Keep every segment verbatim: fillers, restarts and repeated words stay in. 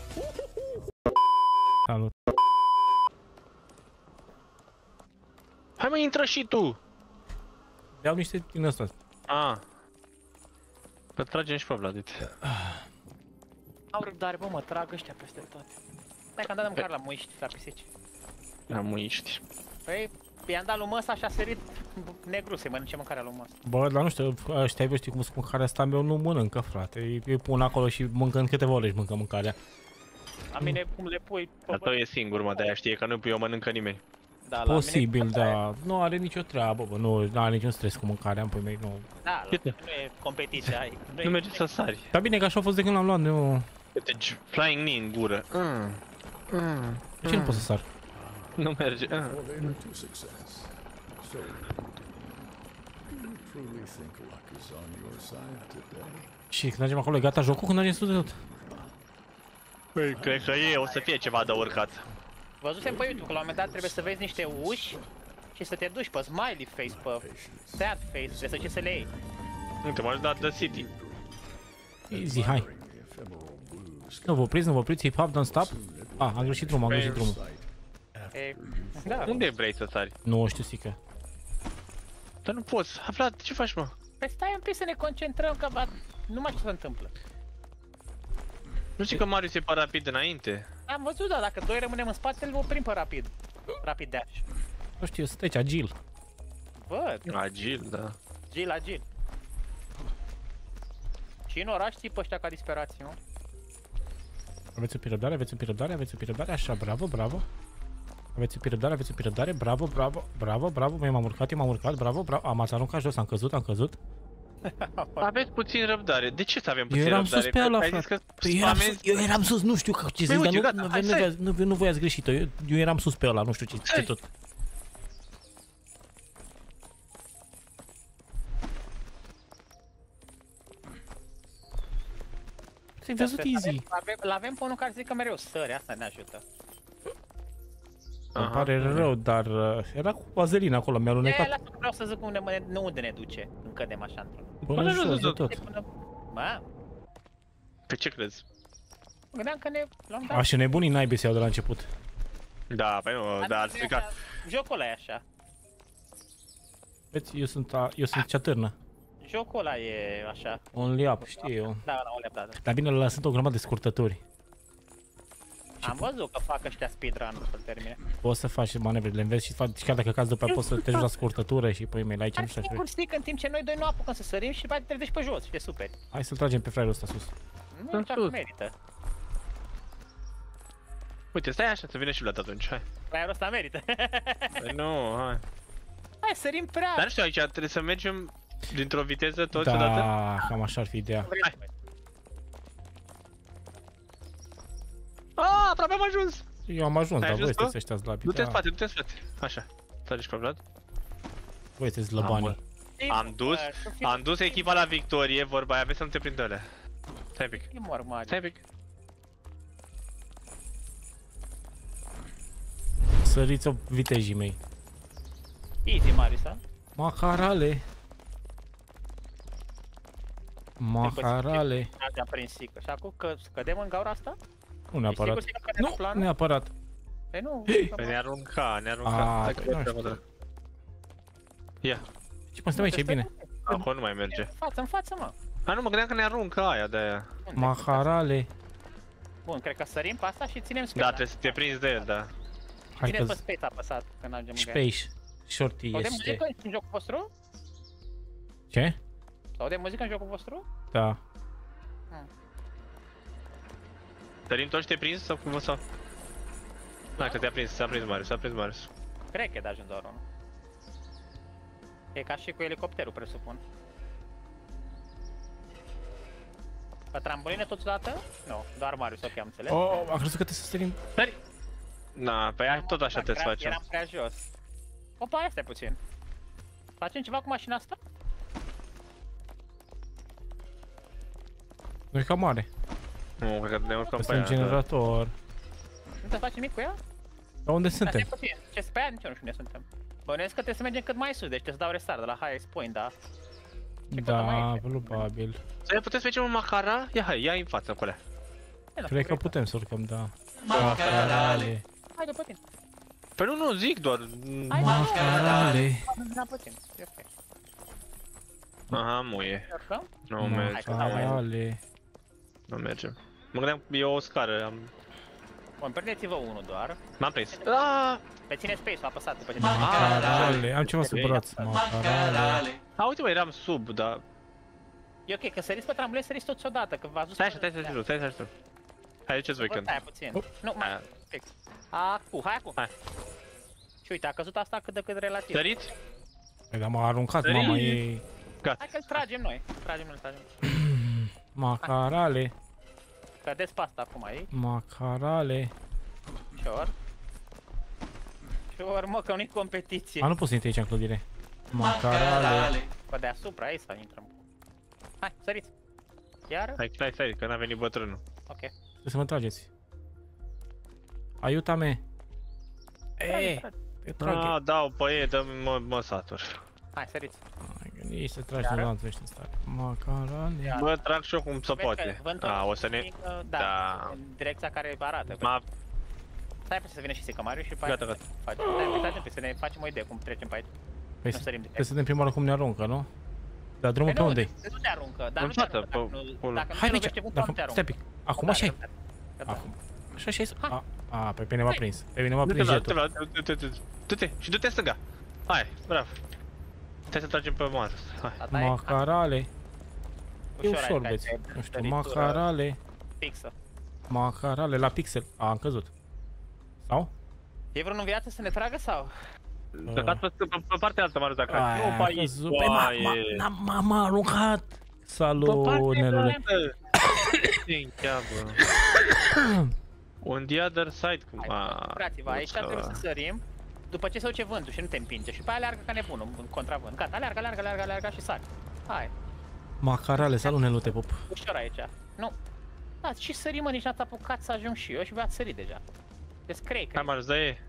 Salut. Hai mă, intră și tu! Iau niște din ăsta. Ah. Că tragem și pe Vladit. Au răbdare, bă, mă trag ăștia peste toate. Hai că am dat de mâncare la muiști, la pisici. La muiști. Păi, i-am dat lui Măsa și a sărit negru să-i mănânce mâncarea lui Măsa. Bă, dar nu știu, ăștia bă, știi cum spun, mâncarea asta meu nu mănâncă, frate. Îi, îi pun acolo și mâncă în câteva ore și mâncă mâncarea. La mine cum le pui... Dar tu e singur, mă, de-aia știe că nu eu mănâncă nimeni. Da, la Posibil, mine, da. Nu are nicio treabă, bă, nu are niciun stres cu mâncarea, în pui mei, nu. Da, la mine nu e competiție, ai. Nu, nu merge să sari. Dar bine că așa a fost de când l-am luat, nu... Deci, flying knee în gură. Mm. Mm. De ce nu pot să sar? Nu merge. Mm. Și când mergem acolo, e gata jocul, când mergem sus de tot. Păi, cred că e, o să fie ceva de urcat. Văzusem pe YouTube că la un moment dat trebuie să vezi niște uși și să te duci pe smiley face, pe sad face, trebuie să ce să le iei. Uite, m-aș da The City. Easy, hai. Nu vă opriți, nu vă opriți, hip-hop, don't stop. Ah, am greșit drumul, am greșit drumul. E, da. Unde vrei să sari? Nu știu, sică. Dar nu poți. Aflat, ce faci, mă? Păi stai un pic să ne concentrăm, că va... numai ce se întâmplă. Nu știi că Marius e pe rapid înainte? Am văzut, da, dacă doi rămânem în spate, îl oprim pe rapid. Rapid dash. Nu știu, să treci agil. Văd, Agil, da. agil, agil. Și în oraș ții pe ăștia ca disperații, nu? Aveți o pirăbdare, aveți o pirăbdare, aveți o pirăbdare, așa, bravo, bravo. Aveți o pirăbdare, aveți o pirăbdare, bravo, bravo, bravo, bravo, mie m-am urcat, eu m-am urcat, bravo, bravo, am aruncat jos, am căzut, am căzut. Aveți puțin răbdare. De ce să avem puțin Eu eram răbdare? sus pe ăla, frate. Păi eu eram sus, eu eram sus, nu știu ce zic, dar nu, nu, nu, nu, nu voi ați greșit-o, eu, eu eram sus pe ăla, nu știu ce, ce tot. Ți-ai văzut easy. L-avem pe unul care zice că mereu sări, asta ne ajută. Îmi pare rău, dar uh, era cu vazelina acolo, mi-a alunecat. E, lasă că vreau să zic unde, mă, nu unde ne duce, când cădem așa într-un. Până jos de tot. Mă, Pe ce crezi? mă gândeam că ne luăm dat. Așa nebunii naibii se iau de la început. Da, păi nu, da, ați stricat. Jocul ăla e așa. Vezi, eu sunt, a, eu sunt cea târnă. Jocul ăla e așa. Only up, știi eu. Da, da, o lepta, da. Dar bine, ăla sunt o grămadă de scurtături. Am văzut că fac ăștia speedrun-ul să-l termine. Poți să faci manevrele, înveți și faci, chiar dacă cazi după aia poți să te joci la scurtătură și păi mei, la aici nu Ar știu fi așa. un stick în timp ce noi doi nu apucăm să sărim și mai te duci pe jos și te superi. Hai să-l tragem pe fraierul ăsta sus. Nu chiar merită. Uite, stai așa, să vină și Vlad atunci, hai. Fraierul ăsta merită. Păi nu, hai. Hai, sărim prea. Dar nu știu, aici trebuie să mergem dintr-o viteză toți Da, odată? cam așa ar fi ideea. Hai. Aaaa, aproape am ajuns! Eu am ajuns, Ai dar voi ajuns, sunteți bă? ăștia slabi. Du-te în Da. spate, du-te în spate. Așa, tragi pe Vlad. Voi sunteți lăbanii. Am dus, am dus echipa la victorie, vorba aia, vezi să nu te prindă alea. Stai un pic, E mor mare. stai un pic. Săriți-o vitejii mei. Easy, Marisa. Maharale. Maharale. Ați aprins sigur. Și acum că scădem în gaura asta? Nu neapărat. E sigur, sigur că ne Nu, planul? neapărat. Păi nu. Păi ne arunca, ne arunca. A, Hai păi că nu e știu. treaba ta. Ia, Ce mă, stăm aici, e bine. acolo nu mai merge. În față, în față, mă. A, nu, mă gândeam că ne aruncă aia de-aia. Unde? Maharale. Bun, cred că sărim pe asta și ținem Da, space. trebuie să te prinzi de el, da. Hai Țineți că pe space apăsat când ajungem în gaia. space. Shorty Audem este. muzică în jocul vostru? Ce? Audem muzică în jocul vostru? Da. Sărim toți și te prinzi sau cum o să? Hai că te-a prins, s-a prins Marius, s-a prins Marius. Cred că e de ajuns doar unul. E ca și cu elicopterul, presupun. Pe trambuline toți odată? Nu, doar Marius, ok, am înțeles. Oh, am crezut că trebuie să sărim. Sări! Na, pe aia tot așa trebuie să facem. Eram prea jos. Opa, ia stai puțin. Facem ceva cu mașina asta? Nu e cam mare. Nu, cred că ne urcăm pe Este un aia. da. generator. Nu te faci nimic cu ea? Dar unde Dar suntem? stai puțin, ce pe aia nici eu nu știu unde suntem. Bănuiesc că trebuie să mergem cât mai sus, deci trebuie să dau restart de la highest point, da? Ce căutăm Da, aici? probabil. Să putem să mergem în Macara? Ia, hai, ia în față, acolo. Cred că putem să urcăm, da. Macarale. Hai de pe tine. Păi nu, nu, zic doar. Hai, Macarale. Da, pe tine. E ok. Aha, muie. Urcăm? Nu merge, Macarale. nu merge. Mă gândeam că e o scară, am... Bun, perdeți-vă unul doar. M-am prins. Aaaa! Pe ține space-ul apăsat după ce... Macarale. Am ceva sub braț. Macarale. A, uite mă, eram sub, dar... E ok, că săriți pe trambulen, săriți toți odată, că v-ați dus... Stai așa, stai să stai, stai să stai. Hai, duceți voi când. Stai puțin. Nu, mai, Aia. fix. Acu, hai acum. Hai. Și uite, a căzut asta cât de cât relativ. Săriți? Păi, dar m-a aruncat, mama, e... Gata. Hai că-l tragem noi. Tragem noi, tragem. Macarale. Cădeți pe asta acum aici. Macarale. Ușor. Ușor, mă, că nu-i competiție. A, nu poți să intri aici în clădire. Macarale. Pe deasupra, aici să intrăm. Hai, săriți. Iar? Hai, stai, stai, că n-a venit bătrânul. Ok. Trebuie să mă trageți. Aiuta-me. Eee, te trag. Ah, dau pe ei, dă mă, mă satur. Hai, săriți. Ai gândit să tragi Iară? de lanțul ăștia în stare. Macarale. Iară. Bă, trag și eu cum se Vezi poate. că vântul A, o să ne... mică, Da, Da. în direcția care arată. Ma... Stai să vină și Sicamariu și pe Gata, aia gata. facem. Stai, uitați un pic, să ne facem o idee cum trecem pe aici. Păi, Nu sărim de trebuie să vedem prima oară cum ne aruncă, nu? Dar drumul pe Păi unde-i? nu, nu te aruncă, dar În nu te față, aruncă. Dacă pe nu, acolo. dacă nu Hai te aici, lovește cu nu te dacă... aruncă. Stai pic. Acum Da, așa da, da, da. Acum. Așa și Hai. A, a, pe mine m-a Hai. prins. Pe mine m-a Du-te prins la, jetul. du-te la, du-te, du-te, du-te, și du-te în stânga. Hai, bravo. Stai să tragem pe masă. Hai. Asta e Macarale. E ușor ușor, aici, băieți. ai Nu știu, săritură macarale. fixă. Macarale la pixel. A, am căzut. Sau? E vreunul în viață să ne tragă sau? Căcați pe, pe, pe partea altă, Marius, dacă ai. Aia, Nu, am pe aici, căzut. Păi, m-a- foaie. m-a- m-a- m-a aruncat. Pe Salut, partea Nelule. altă. Ce-i cheamă? On the other side, cum... Hai, Frați-vă, aici trebuie să sărim. După ce se duce vântul și nu te împinge și pe aia aleargă ca nebunul în contravânt. Gata, aleargă, aleargă, aleargă, aleargă și sari. Hai, Macarale, salut, Nelu, te pup. ușor aici. Nu. Da, și sărim, mă, nici n-ați apucat să ajung și eu și v-ați sărit deja. Deci crei că Hai, Marius, dă-i.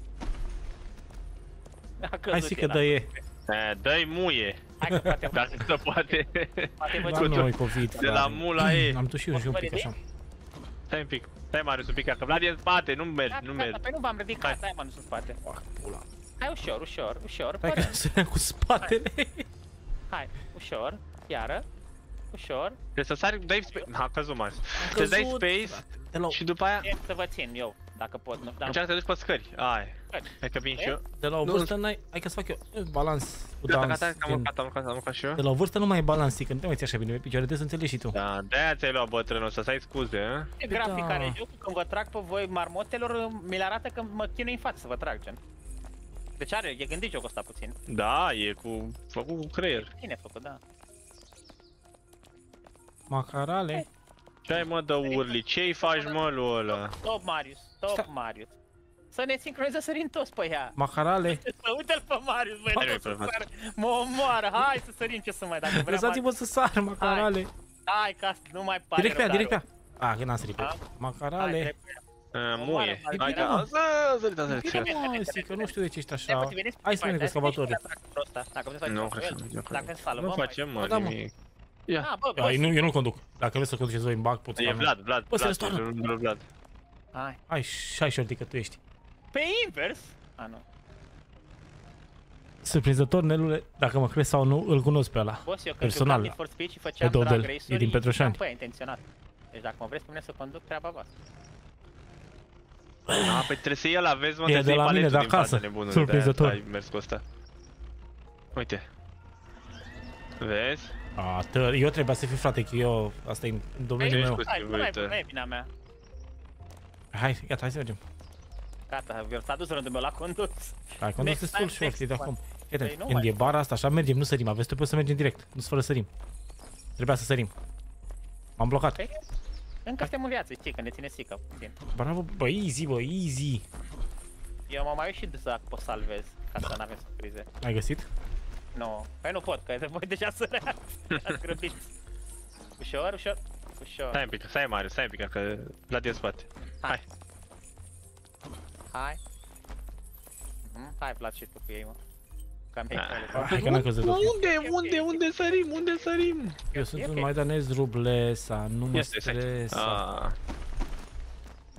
a căzut Hai, si că el, dă e. Eh, dă-i muie. Hai că frate, Dacă se poate. poate vă Da, țin. nu, e COVID. De la mula e. Am tușit și un pic așa. Stai un pic. Stai, Marius, un pic, că Vlad e în spate, nu mergi, Gata, nu gata, mergi. păi nu v-am ridicat, hai mă, nu sunt spate. Hai ușor, ușor, ușor, Hai că părând. săream cu spatele. Hai, ușor, iară, ușor. Trebuie să sari, dai space. Ha, căzut, Marius. Trebuie să dai căzut, space De la, și după aia E să vă țin eu, dacă pot, nu știu, dar încearcă să te duci pe scări. Ai. Scări. Hai că vin și eu. de la o Nu. vârstă n-ai... Hai că să fac eu eh, balans cu Gata, dans. gata, că am gen. urcat, am urcat, am urcat și eu. De la o vârstă nu mai e balans, că nu te mai ții așa bine pe picioare, trebuie să înțelegi și tu. Da, de-aia ți-ai luat bătrânul ăsta, să ai scuze, hă? e grafic Da. care jocul, când vă trag pe voi marmotelor, mi le arată că mă chinui în față să vă trag, gen. Deci are, e gândit jocul ăsta puțin. Da, e cu... făcut cu creier. Bine făcut, da. Macarale. Ce ai mă de urli? Ce-i faci mă lui ăla? Top Marius, top Sta- Marius. Să ne sincronizăm sărim toți pe ea. Macarale. Să uite-l pe Marius, băi, Hai, nu hai, să hai. sară. Mă omoară, hai să sărim ce să mai, dacă vrea Marius. Lăsați-mă să sar, macarale. Hai, că asta nu mai pare Direct pe ea, rău, direct pe dar ea. Ah, că n-am sărit pe ea. Da? Hai, Macarale. direct pe ea. Uh, Muie. Hai, Hai bine, că... mă. Să sărit, a sărit. Bine, mă, zic că nu știu de ce ești Stai așa. puțin, veniți Hai să mai vedem cu departe, excavatorul. hai să tractorul ăsta, dacă vreți să Nu, faceți cred că el, nu, dacă ne salvăm, Nu mai- facem mă Da, mă. nimic. Ia. Ah, bă, Da, bă, eu nu, eu nu conduc. Dacă vreți să conduceți voi în bag, pot să E fac. Vlad, Vlad, Bă, să Vlad, răstoarnă. Vlad, Vlad. hai. Hai, hai shorty că tu ești. Pe invers? Ah, nu. Surprinzător, Nelule, dacă mă crezi sau nu, îl cunosc pe ăla. Boss, eu când Personal. jucam Need for Speed și făceam Pe Dodel, drag e race-uri, din Petroșani. Păi, intenționat. Deci dacă mă vreți pe mine să conduc, treaba voastră. A, păi trebuie să iei la vezi, mă, E trebuie de să la iei mine, paletul de din acasă. față, nebunule. Surprinzător. De-aia ai mers cu ăsta. Uite. Vezi? A, tă, eu trebuia să fiu frate, că eu, asta e în domeniul Ești meu. cu Hai, nu mai uite. nu e vina mea. Hai, gata, hai să mergem. Gata, s-a dus rândul meu la condus. Hai, condus Next destul time, și next de one. acum. Păi Uite, nu când mai- e bara asta, așa mergem, nu sărim, aveți trebuie să mergem direct, nu fără sărim. Trebuia să sărim. M-am blocat. Păi, încă suntem în viață, știi, că ne ține sică puțin. Bravo, bă, easy, bă, easy. Eu mă mai uit și de să pot salvez, ca să n-avem surprize. Ai găsit? Nu, păi nu pot, că de voi deja săreați. Ați grăbit. Ușor, ușor, ușor. Stai un pic, stai Marius, stai un pic, că Vlad e în spate. Hai. Hai. Mhm, hai, Vlad, și tu cu ei, mă. Cam e Ah. Hai că n-am căzut. Unde, unde, unde sărim, unde sărim? Eu sunt e un ok. maidanez rublesa, nu mă Este, este. stresa. Ah.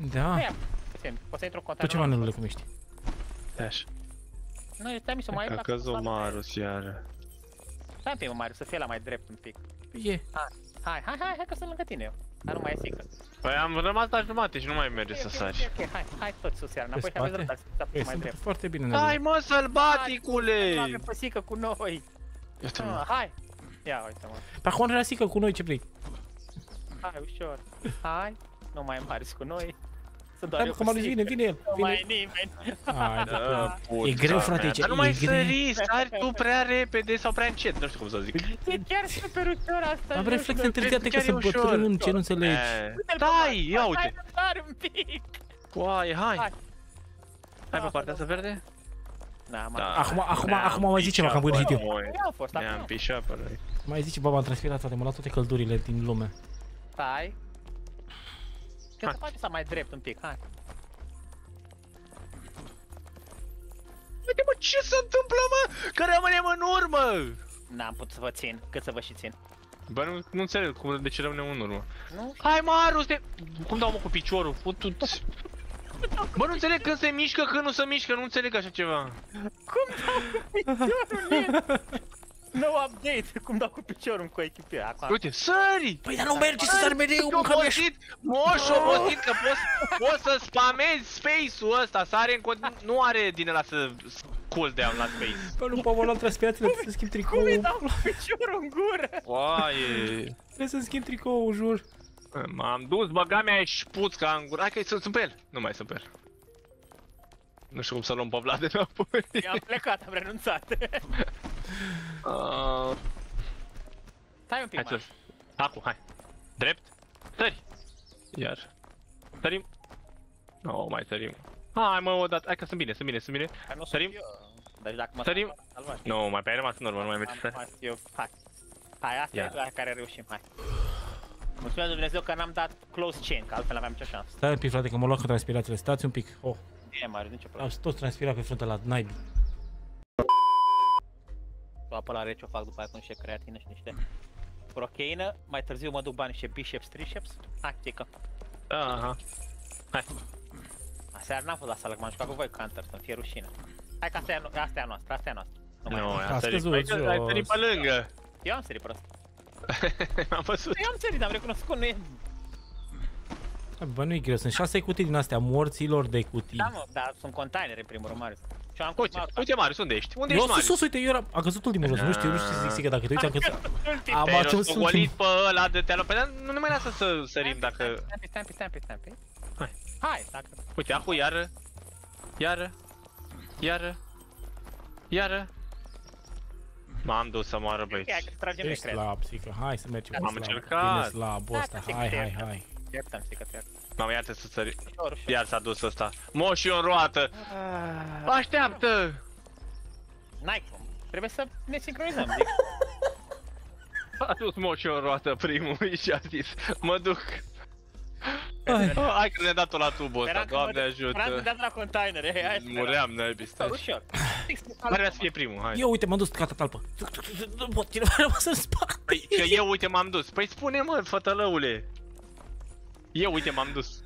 Da. Ia, puțin, poți să intru în Tu container. ce manelule cum ești? Stai așa. Nu, stai mi să mai... A căzut Marus iară. Stai un pic, mă, Marius, să fie la mai drept un pic. E. Hai, hai, hai, hai, hai că sunt lângă tine eu. Dar nu mai e sică. Păi am rămas la jumate și nu mai merge să Ok, sari. ok, ok, hai, hai tot sus iar, Pe înapoi și aveți spate? dreptate, să Ei, mai sunt drept. foarte bine, Hai Nelly. mă, sălbaticule! Avem păsică cu noi. Uite Ah, mă. hai. Ia, uite mă. Pe acum nu era sică cu noi, ce vrei? Hai, ușor. Hai. Nu mai e Marius cu noi. Sunt doar Hai, eu că cu Marius Sică. vine, vine el. Nu mai Vine. e nimeni. Hai, da. Da, puta E greu, frate, mea, aici, Dar nu e mai greu. sări, sari tu prea repede sau prea încet, nu știu cum să zic. E chiar super ușor asta. Am nu reflexe știu, întârziate că chiar e sunt ușor. bătrân, ce nu înțelegi. Eh, uite-l pe Stai, Marius, ia hai, uite. Hai un pic. Coaie, hai. Hai. Hai pe partea asta verde? Da, mai. Da. Acum, acum, Ne-am acum mai zice ceva, că am băgăsit eu. pișat pe noi. Ia au fost Ne-am acum. pișat pe noi. Mai zice, baba, am transpirat, frate, m-a luat toate căldurile din lume. Stai. Că Hai. să faci asta mai drept un pic, hai. Uite mă, ce se întâmplă mă? Că rămânem în urmă! N-am putut să vă țin, cât să vă și țin. Bă, nu, nu înțeleg cum, de ce rămânem în urmă. Nu? Hai Marus, de... Cum dau mă cu piciorul? Putut... Bă, nu înțeleg când se mișcă, când nu se mișcă, nu înțeleg așa ceva. Cum dau cu piciorul? No update, cum dau cu piciorul în coechipie. Acum. Uite, sări! Păi, dar nu merge să sar mereu, Ești mă, că mi-aș... obosit, moș obosit că poți, poți să spamezi space-ul ăsta, sare în continuu, nu are din ăla să cooldown la space. Bă, nu pot, mă luam transpirațiile, trebuie să schimb Cum îi tricoul. dau cu piciorul în gură? Oaie, Trebuie să schimb tricoul, jur. m-am dus, băga mea și puțca în gură, hai că sunt, sunt pe el, nu mai sunt pe el. Nu știu cum să luăm pe Vlad înapoi. I-am plecat, am renunțat. Uh, Stai un pic, hai mai. să... Acum, hai. Drept. Sări. Iar. Sărim. Nu, no, mai sărim. Hai mă, o dată. Hai că sunt bine, sunt bine, sunt bine. Că nu Sărim. sunt eu. Deci dacă mă Sărim. salvat. Nu, mai pe ai rămas în urmă, nu mai merge să... Am rămas eu. Hai. Hai, asta Ia. e la care reușim, hai. Mulțumesc lui Dumnezeu că n-am dat close chain, că altfel n-aveam nicio șansă. Stai un pic, frate, că mă luat cu transpirațiile. Stați un pic. Oh, E mare, nicio am problemă. toți transpirat pe frunte la naibii. O apă la rece o fac după aia cu niște creatină și niște procheină. Mai târziu mă duc bani niște biceps, triceps. Hai, tică. Aha. Hai. Aseară n-am fost la sală, că m-am jucat cu voi Counter, să-mi fie rușine. Hai că asta e, a no- asta e a noastră, asta e a noastră. Nu mai Nu, am. ai A sărit. scăzut Păi, ai jos. sărit pe lângă. Eu am sărit prost. Am văzut. Eu am sărit, am recunoscut, nu e... Bă, nu-i greu, sunt șase cutii din astea, morților de cutii. Da, mă, dar sunt containere în primul rând, Marius. Și eu am Uite, uite Marius, unde ești? Unde Eu ești sus, Marius? sus, uite, eu eram, a căzut ultimul jos, nu știu, nu știu să zic sigur, dacă te uiți, am căzut. Am Te-ai ajuns rostogolit ultimul. pe ăla de te-a luat pe dar nu ne mai lasă să sărim dacă... Stai, stai, stai, stai, stai, stai. Hai. Hai, dacă... Uite, acu, iară. Iară. Iară. Iară. M-am dus să moară Ok, băieți. hai că tragem noi, Ești cred. slab, sică, hai să mergem. Am slab. încercat. Bine slabul ăsta, Da, hai, te hai, iertăm. hai. Iertăm, stică, te iertăm. M-am iată să sări. Ușor, ușor. Iar s-a dus ăsta. Moșiu în roată. Așteaptă! N-ai cum. Trebuie să ne sincronizăm, zic. A dus moșiu în roată primul și a zis, mă duc. Hai. Oh, hai că ne-a dat-o la tubul ăsta, Speram că Doamne mă- speram că ajută. dea la container, hai, hai, speram. Muream, naibii, stai. Ușor. Care vrea să fie primul, hai. Eu, uite, m-am dus, gata, talpă. Nu pot, cineva a rămas în spate. Păi, că eu, uite, m-am dus. Păi spune, mă, fătălăule. Eu, uite, m-am dus.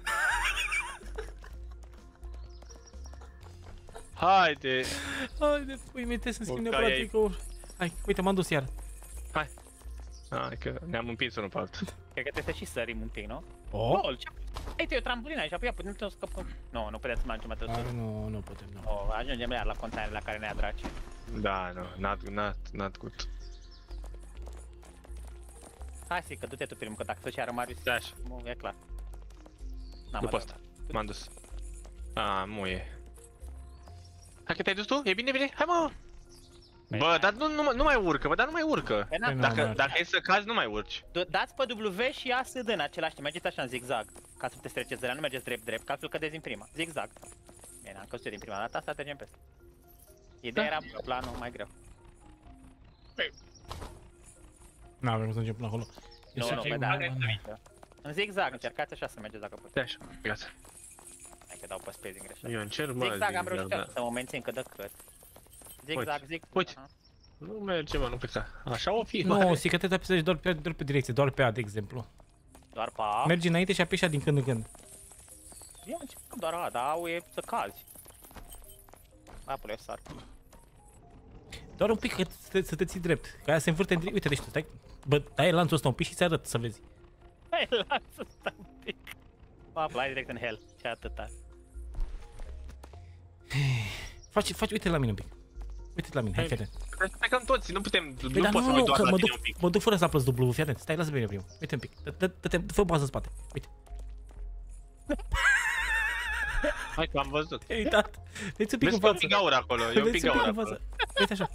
Haide. Haide, pui, minte să-mi schimb Bă, neapărat ai- tricoul. Hai, uite, m-am dus iar. Hai. Hai că ne-am împins unul pe altul. Cred că trebuie să și sărim un pic, nu? Oh? Lol, ce? Uite, e o trambulină aici, apoi putem să scăpăm. Nu, nu putem să mergem atât sus. Hai, nu, nu putem, nu. Oh, ajungem iar la container la care ne-a draci. Da, nu, not, not, not good. Hai, si, că du-te tu primul, că dacă tot ce are Marius, Da, așa. nu, e clar. N-am După adevărat. asta. M-am dus. A, muie. Hai că te-ai dus tu? E bine, bine? Hai, mă! Păi, Bă, hai. dar nu, nu, nu mai urcă, bă, dar nu mai urcă. Păi, n-am- Păi, Dacă, n-am dacă e să cazi, nu mai urci. D- Dați pe W și A S D în același timp, mergeți așa în zigzag, ca să puteți treceți de la, nu mergeți drept-drept, că altfel cădeți din prima. Zigzag. Bine, am căzut eu din prima dată, asta trecem peste. Ideea Da. era bună, planul mai greu. N-avem cum să mergem până acolo. E Nu, așa nu, că bă, e da, un- în zigzag, încercați așa să mergeți dacă puteți. De așa, gata. Hai că dau pe spacing greșit. Eu încerc, mă, Zigzag am zigzag, reușit da. să mă mențin cât de cât. Zigzag, Uite, zigzag. uite. aha. Nu merge, mă, nu pleca. Așa o fi, Nu, mă. si că te apeși doar pe, doar pe direcție, doar pe A, de exemplu. Doar pe A. Mergi înainte și apeși A din când în când. Eu început doar a, dar au e să cazi. Apoi eu sar. Doar un pic că să te, să te ții drept. Că aia se învârte în... Uite, deci tu stai... Bă, dai lanțul ăsta un pic și ți arăt să vezi. Hai, lasă ăsta un pic. Bă, plai direct în hell. Ce atâta. Faci, faci, uite la mine un pic. Uite la mine, hai, fii atent. Stai că toți, nu putem, Păi, nu dar pot să nu, mă nu, uit doar că la mă tine duc, un pic. mă duc fără să apăs W, fii atent. Stai, lasă pe mine primul. Uite un pic. Dă-te, fă o bază în spate. Uite. Hai că am văzut. Ai uitat. Deci un pic Vezi în că e un față. pic aur acolo, e un Vedeți pic un pic aur în acolo. față. Uite așa.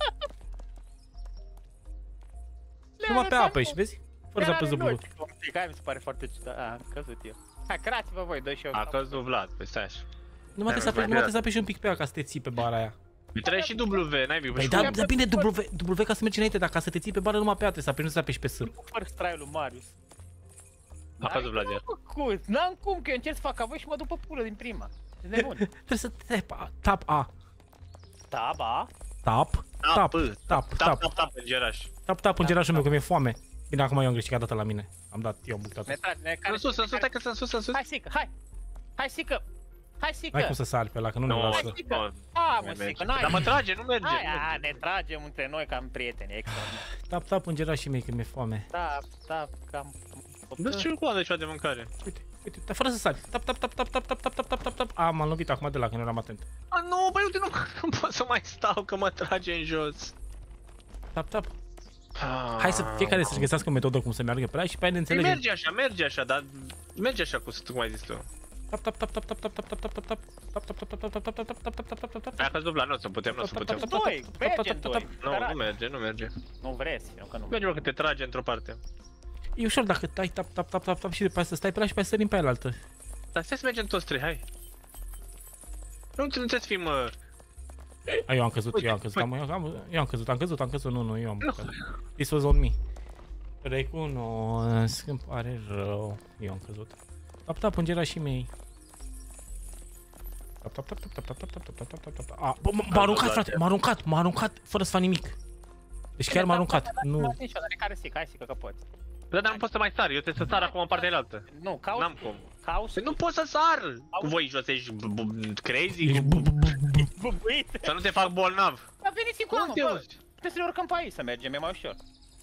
Numai pe apă ești, vezi? Fără să apăs W. Hai, mi se pare foarte ciudat. A, am căzut eu. Hai, cărați-vă voi, doi și eu. A căzut Vlad, pe stai așa. Numai trebuie să apeși, numai trebuie să apeși un pic pe ea ca să te ții pe bara aia. Îi trebuie și W, n-ai văzut? Păi da, da bine W, W ca să mergi înainte, dar ca să te ții pe bară numai pe ea trebuie să apeși, nu să apeși pe S. Fără straiul lui Marius. A căzut Vlad iar. Făcut, n-am cum, că eu încerc să fac ca voi și mă duc pe pulă din prima. E nebun. Trebuie să te tap A. Da, ba. Tap, tap, tap, Tap, tap, tap, tap, în geraș. tap, tap în gerașul meu că mi-e foame. Bine, acum eu am greșit că a dat la mine. Am dat eu bucata. Ne trage, ne În care... sus, în sus, hai că sunt sus, în sus. Hai, Sică, hai! Hai, Sică! Hai, Sică! N-ai cum să sari pe ăla, că nu ne Nu, lasă. nu, Ha, nu mă, merge. Sică, n-ai! Dar mă trage, nu merge. Hai, nu a, merge. ne tragem între noi ca prieteni, extraordinar. Tap, tap în gerașii mei că mi-e foame. Da, da, cam... Dă-ți și cu de ceva de mâncare. Uite, uite, dar fără să sari. Tap, tap, tap, tap, tap, tap, tap, tap, tap, tap, tap. A, m-am lovit acum de la că nu eram atent. A, nu, băi, uite, nu, nu pot să mai stau, că mă trage în jos. Tap, tap. Ah. Hai să fiecare să-și găsească o metodă cum să meargă pe aia și pe aia ne Păi înțelegem. merge așa, merge așa, dar merge așa cum ai zis tu. Tap, tap, tap, tap, tap, tap, tap, tap, tap, tap, tap. Tap, tap, tap, tap, tap, tap, tap, tap, tap, tap, tap, tap, tap. Hai că dubla, nu o să putem, nu o să putem. Doi, mergem doi. Nu, nu merge, nu merge. Nu vreți, eu că nu. Merge, mă, că te trage într-o parte. E ușor dacă tai tap, tap, tap, tap, tap și după aia să stai pe ăla și pe aia să sărim pe aia altă. Dar stai să mergem toți trei, hai. Nu, nu trebuie să fim... Uh... A, eu am căzut, eu am căzut, am, eu, am, eu am căzut, am căzut, am căzut, nu, nu, eu am căzut. This was on me. Recunosc, îmi pare rău, eu am căzut. Tap, tap, în gerașii mei. Tap, tap, tap, tap, tap, tap, tap, tap, tap, tap, tap, tap. A, bă, m-a aruncat, frate, m-a aruncat, m-a aruncat, fără să fac nimic. Deci chiar m-a aruncat, nu... Care Sică, hai Sică că poți. Da, dar nu pot să mai sar, eu trebuie să sar acum în partea cealaltă. Nu, caut. N-am cum. Caut. Păi nu pot să sar! Cu voi jos ești b- b- crazy? Ești bu, bu, bu, bu. Bubuit. Să nu te fac bolnav. Dar veniți cu amă, Unde bă. auzi? Trebuie să ne urcăm pe aici să mergem, e mai ușor.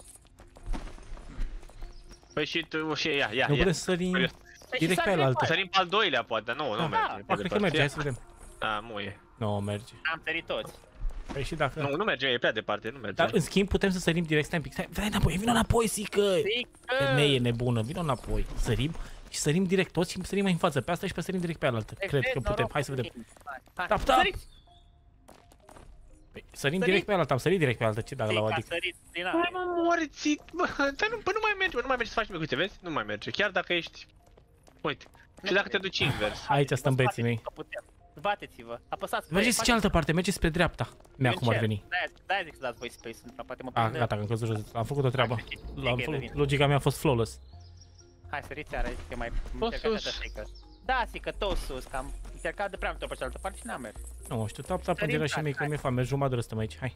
Păi și tu, și ia, ia, Nu ia. putem să sărim Păi și direct pe sari aia altă. Sărim pe al doilea, poate, dar nu, nu Da. merge. Ba, cred că merge, hai să vedem. Da, muie. Nu, merge. Am sărit toți. Păi și dacă... Nu, nu merge, e prea departe, nu merge. Dar în schimb putem să sărim direct, stai un pic, stai, stai înapoi, vină înapoi, Sică! Sică! Femeie nebună, vină înapoi, sărim și sărim direct toți și sărim mai în față pe asta și pe sărim direct pe alaltă. Cred că putem, hai să vedem. Tap, tap! Săriți! Păi, sărim Sărit. direct pe alaltă, am sărit direct pe alaltă, ce dacă la o Sică a adică. sărit din Bă, aia. mă morți, bă, dar nu, bă, nu mai merge, bă, nu mai merge să faci nimic, uite, vezi? Nu mai merge, chiar dacă ești... Uite, și dacă te duci invers. Aici stăm băieții mei. Că putem. Bateți-vă, apăsați pe Mergeți cealaltă parte, mergeți spre dreapta. Mea cum ar veni. Da, zic să dați voi space, pentru că poate mă A, prinde. gata, că am căzut jos, am făcut o treabă. L-am Ok, făcut, devin. logica mea a fost flawless. Hai, săriți iară, că e mai... Tot încercați sus. să Sică. Da, Sică, tot sus, că am încercat de prea multe ori pe cealaltă parte și n-am mers. Nu știu, tap, tap, Sărim, în gerașii mei, hai. că mi-e foame, jumătate de stăm aici, hai.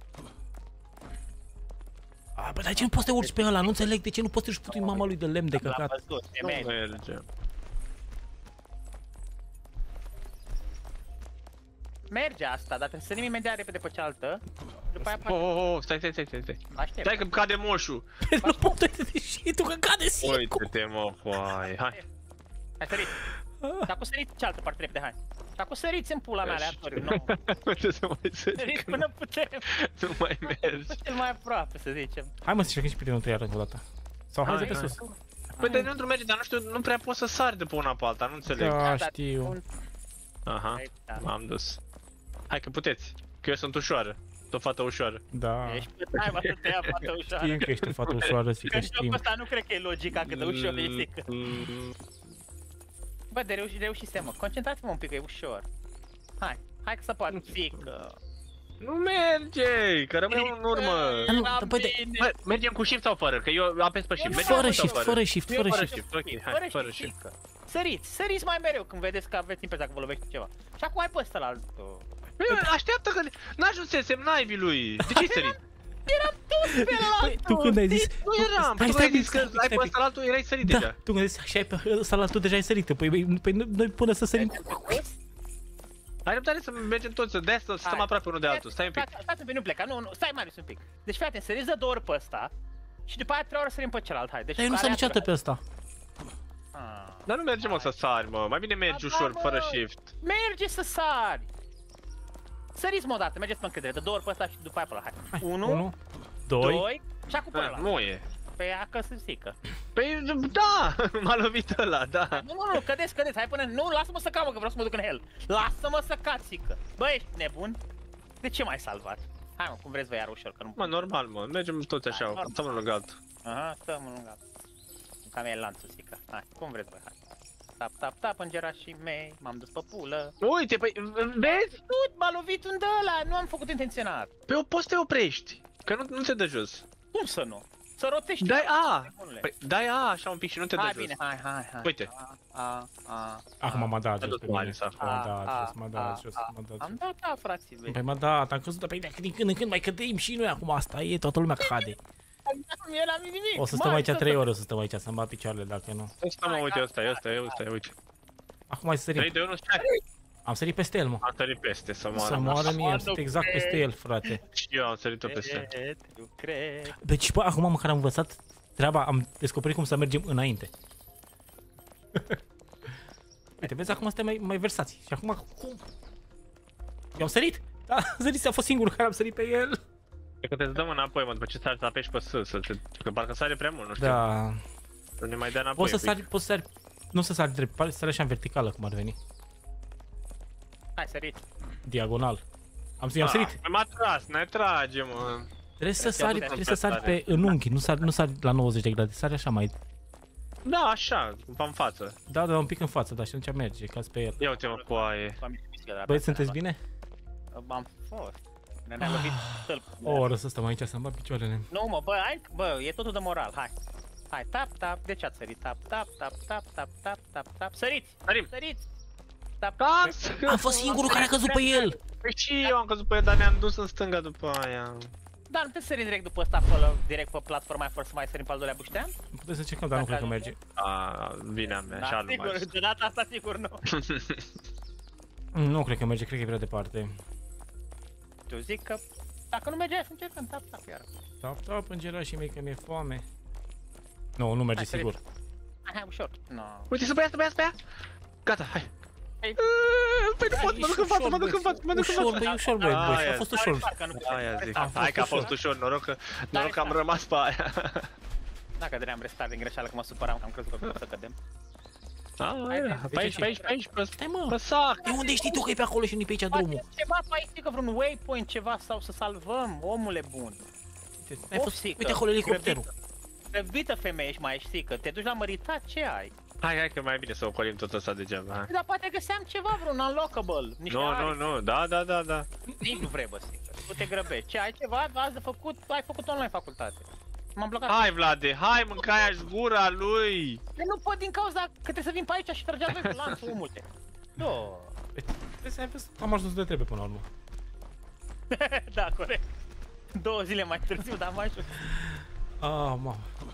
A, bă, dar de ce nu poți să te urci pe ăla? Nu înțeleg de ce nu poți să-și putui mama lui de lemn de L-am căcat. văzut, e Nu merge. merge. Merge asta, dar trebuie să sărim imediat repede pe cealaltă. După aia Oh, oh, oh, stai, stai, stai, stai, stai. aștept. Stai că cade moșul. Nu pot uite și tu că cade Sică. Uite-te, mă, foai, hai. Hai, sărit. Și acum sărit cealaltă parte repede, hai. Și acum săriți în pula mea aleatoriu, nu. Uite să mai sări, Săriți că până putem. nu mai mergi. Cel mai aproape, să zicem. Hai mă să încercăm și prietenul tău iară încă o dată. Sau hai Hai, de pe hai. sus. Păi de dentro merge, dar nu știu, nu prea pot să sar de pe una pe alta, nu înțeleg. Da, dar- știu. Aha, Da. m-am dus. Hai că puteți, că eu sunt ușoară. Sunt o fată ușoară. Da. Ești pe taima să te ia fată ușoară. Știm că ești o fată ușoară, Că Sică, jocul știm. ăsta nu cred că e logica cât de ușor e Sică. Mm, Bă, de reuși, reușisem, mă. Concentrați-vă un pic, că e ușor. Hai, hai că să poate. Sică. Nu merge, că rămâne în urmă. Dar nu, Era dar băi, de- bine. Bă, mergem cu shift sau fără? Că eu apes pe shift. Mergem Fără cu sau shift, fără shift, Eu fără fără shift. shift, ok, hai, Fără fără și shift. Sică. Săriți, săriți mai mereu când vedeți că aveți impresia că vă lovește ceva. Și acum ai pe ăsta la altul. Bă, așteaptă că n-ajunsesem naivii lui. De ce-ai sărit? Eram tot pe ăla. Tu când ai zis... Nu eram, Stai, tu stai, ai zis stai, că stai, ai stai, pe ăsta la altul, erai sărit Da, deja. tu când ai zis și ai pe ăsta la tu deja ai sărit. Păi, păi, păi noi până să sărim... Ai răbdare să mergem toți, de asta să stăm Hai. aproape unul de altul, stai un pic. Stai, stai un pic, nu pleca, nu, nu, stai Marius un pic. Deci fii atent, săriți de două ori pe ăsta și după aia trei ori sărim pe celălalt, hai. Deci Dar eu nu care s-a niciodată atră- pe ăsta. Ah. Dar nu mergem mă să sari, mă, mai bine mergi ușor, bă. fără shift. Merge să sari! Săriți mă o dată, mergeți pe încredere, de două ori pe ăsta și după aia pe ăla, hai. Unu, Unu, doi... doi, și acum pe Ah, ăla. nu e. Pe ea că să zică. Păi, da, m-a lovit ăla, da. Nu, nu, nu, cădeți, cădeți, hai până... Nu, lasă-mă să cad, mă, că vreau să mă duc în hell. Lasă-mă să cad, zică. Bă, ești nebun? De ce m-ai salvat? Hai mă, cum vreți voi iar ușor, că nu... Mă, normal, mă, mergem toți Hai, așa, normal. stăm unul lângă altul. Aha, stăm în lungă. Cam e lanțul, zică. Hai, cum vreți voi, hai. Tap, tap, tap, îngerașii mei, m-am dus pe pulă. Uite, păi, vezi? Tu, m-a lovit un de ăla, nu am făcut intenționat. Pe o poți să te oprești, că nu, nu te dă jos. Cum să nu? Să rotești. Dai A! nebunule. Păi, dai A așa un pic și nu te dă Hai jos. bine, hai, hai, hai. Uite. A, a, a. Acum m-a dat A jos dus pe mine. Marius acum. M-a dat A, jos, m-a dat a, jos, a. m-a dat Am jos. dat, da, frații mei. Păi m-a dat, am crezut, dar păi dacă din când în când mai cădem și noi acum, asta e, toată lumea cade. Eu n-am nimic. O să stăm Mai, aici să trei fac- ore, o să stăm aici, să-mi bat picioarele dacă nu. Ăsta mă, uite, ăsta e, ăsta e, ăsta e, uite. Acum hai să trei, sărim. doi, unu, stai! Am sărit peste el, mă. Am sărit peste, să moară. Să mă. moară mie, am nu sărit exact peste cred. el, frate. Și eu am sărit-o peste. Cred, eu cred. Deci, bă, acum măcar am învățat treaba, am descoperit cum să mergem înainte. Uite, vezi, acum suntem mai, mai versați. Și acum, cum? Eu am sărit? Da, am sărit, a fost singurul care am sărit pe el. Cred că te dăm înapoi, mă, după ce sari să apeși pe S, să te... Că parcă sare prea mult, nu știu. Da. Să ne mai dea înapoi Poți să un pic. sari, poți să sari, nu să sari drept, pare să sari așa în verticală, cum ar veni. Hai, sărit. Diagonal. Am, am sărit. Ah, m-a tras, ne trage, mă. Trebuie să te sari, aduce trebuie în să sari stare. pe în unghi, nu sari, nu sari la nouăzeci de grade, sari așa mai... Da, așa, în față. Da, da, un pic în față, dar și atunci merge, cazi pe el. Ia uite, mă, cu aie. Am ieșit de la Băieți, piața sunteți mea. bine? Am fost. Ne ne-a lovit stâlp. O oră să stăm aici, să-mi bat picioarele. Nu mă, bă, hai, bă, e totul de moral, hai. Hai, tap, tap, de ce ați sărit? Tap, tap, tap, tap, tap, tap, tap, tap, săriți! Sărim. Săriți! Tap, Am Am fost singurul care a căzut pe el! Păi și eu am căzut pe el, dar ne-am dus în stânga după aia. Dar nu te sări direct după ăsta, pe, direct pe platforma aia, fără să mai sărim pe al doilea buștean? Putem să încercăm, dar nu cred că merge. A, vine a mea, așa nu mai sigur, de data asta sigur nu. Nu cred că merge, cred că e prea departe. Tu zic că dacă nu merge, să încercăm, tap, tap, iar. Tap, tap, îngerașii mei, că mi-e foame. Nu, nu merge, Hai, sărit. sigur. Hai, hai, ușor. No. Uite, să pe ea, să pe ea, să pe ea. Gata, hai. Hai. Păi nu pot, mă duc în față, mă duc în față, mă duc în Ușor, față. băi, ușor, băi, băi, și a Aia fost zic. ușor. Parcă nu Aia zic. A fost Hai că a ușor. fost ușor, noroc că, noroc că am rămas pe aia. Dacă dream restart din greșeală, că mă supăram, că am crezut că putem să cădem. A, pe aici, pe aici, pe aici, pe Stai, mă, pe sac. de unde știi tu că e pe acolo și nu-i pe aici drumul? Face ceva pe aici, că vreun waypoint, ceva, sau să salvăm, omule bun. Ai fost, Ofsică. uite acolo elicopterul. Grăbită femeie ești mai ești, că te duci la măritat, ce ai? Hai, hai că mai e bine să ocolim tot ăsta degeaba, hai. Dar poate găseam ceva, vreun unlockable, niște Nu, nu, aripi. nu, da, da, da, da. Nici nu vrei, bă, sigur. Tu te grăbești. Ce, ai ceva? Azi de făcut? Ai făcut online facultate. M-am blocat. Hai, Vlade, hai, mâncai aș gura lui. Eu nu pot din cauza că trebuie să vin pe aici și trăgeam voi cu lanțul, omule. Nu. Vezi, ai văzut, am ajuns de trebuie până la urmă. Da, corect. Două zile mai târziu, dar mai ajuns. Ah, mamă.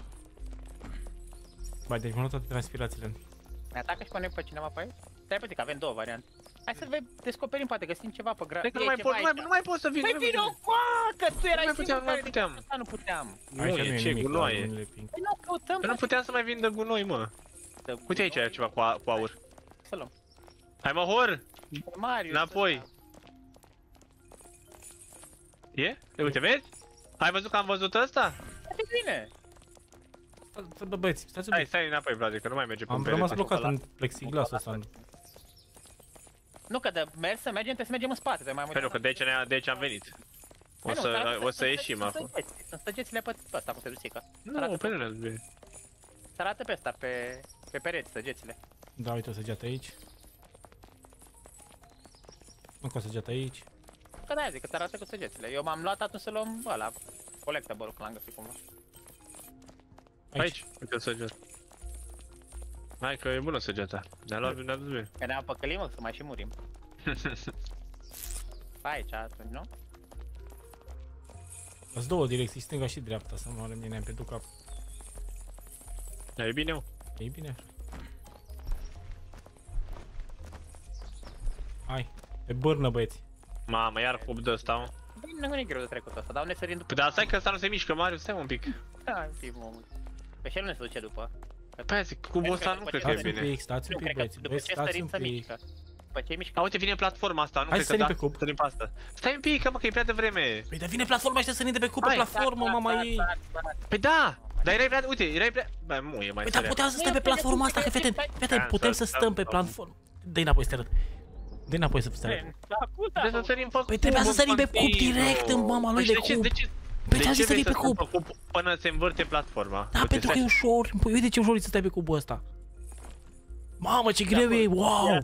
Bai, deci m-am luat toate transpirațiile. Ne atacă și pe noi pe cineva pe aici? Stai puțin, că avem două variante. Hai să descoperim, poate găsim ceva pe gra... Cred că nu E mai ceva pot, nu mai, aici. nu mai pot să vin. Păi nu vino mai cu că tu erai mai singur puteam, nu mai care puteam. Asta nu puteam. Nu Aici e, nu e ce, nimic, gunoaie. dar nu le ping. Păi nu căutăm. Că nu puteam să mai vin de gunoi, mă. Uite aici e ceva cu, a, cu aur. Să luăm. Hai, mă, hor! Marius. Înapoi. E? E, uite, vezi? Ai văzut că am văzut ăsta? E bine. Stai, bă, băieți, stați un Hai, pic. stai înapoi, Vlade, că nu mai merge pe Am perete. rămas blocat în plexiglasul ăsta. Nu, că de mers să mergem, trebuie să mergem în spate. Trebuie mai Păi nu, că de aici, ne- de aici am venit. O Păi nu, să, dar o să sunt- ieșim sunt acum. săgeți, Sunt săgețile pe pe ăsta, cum se duce. Nu, pe nu ne Se arată pe ăsta, pe, pe pereți, săgețile. Da, uite o săgeată aici. Încă o săgeată aici. Că da, zic că se arată cu săgețile. Eu m-am luat atunci să luăm ăla, collectible-ul, că l-am găsit cumva. Aici, uite săgeata. Hai că e bună săgeata. Ne-a luat, ne-a dus bine. Că ne-am păcălit, mă, să mai și murim. Pe aici atunci, nu? Sunt două direcții, stânga și dreapta, să mă rămânem pe cap. Da, e bine, mă. E bine. Hai, pe bârnă, băieți. Mamă, iar hub de ăsta, mă. Bine, nu e greu de trecut asta, dar ne sărim după. Păi dar stai că ăsta nu se mișcă, Marius, stai un pic. Da, în timp, omul. Pe și el nu se duce după. Păi zic, cubul ăsta nu cred că e Stați un bine. pic, stați un Nu, pic, cred că băieți. după Băieți, ce stați sărim un să pic. mișcă. După ce mișcă. A, uite, vine platforma asta, nu Hai cred să că sărim da, pe cub. sărim pe asta. Stai un pic, că mă, că e prea devreme. Păi dar vine platforma ăștia să ne de pe cub pe Hai, platformă, mama ei. Păi da! Dar erai prea, uite, erai prea... Bă, mu, e mai Păi dar sărea. puteam să stăm pe platforma asta, că fete, fete, putem să stăm pe platformă. Dă-i înapoi să te arăt. Dă-i înapoi să te arăt. Trebuie să sărim pe Păi trebuia cub, să sărim pe continuu. cub direct în mama lui Păi de de ce, cub. de ce? Păi de ți-am ce zis să vrei vii pe stăm cub. pe până se învârte platforma? Da, Uite, pentru că stai. e ușor. Păi uite ce ușor e să stai pe cubul ăsta. Mamă, ce greu e, wow!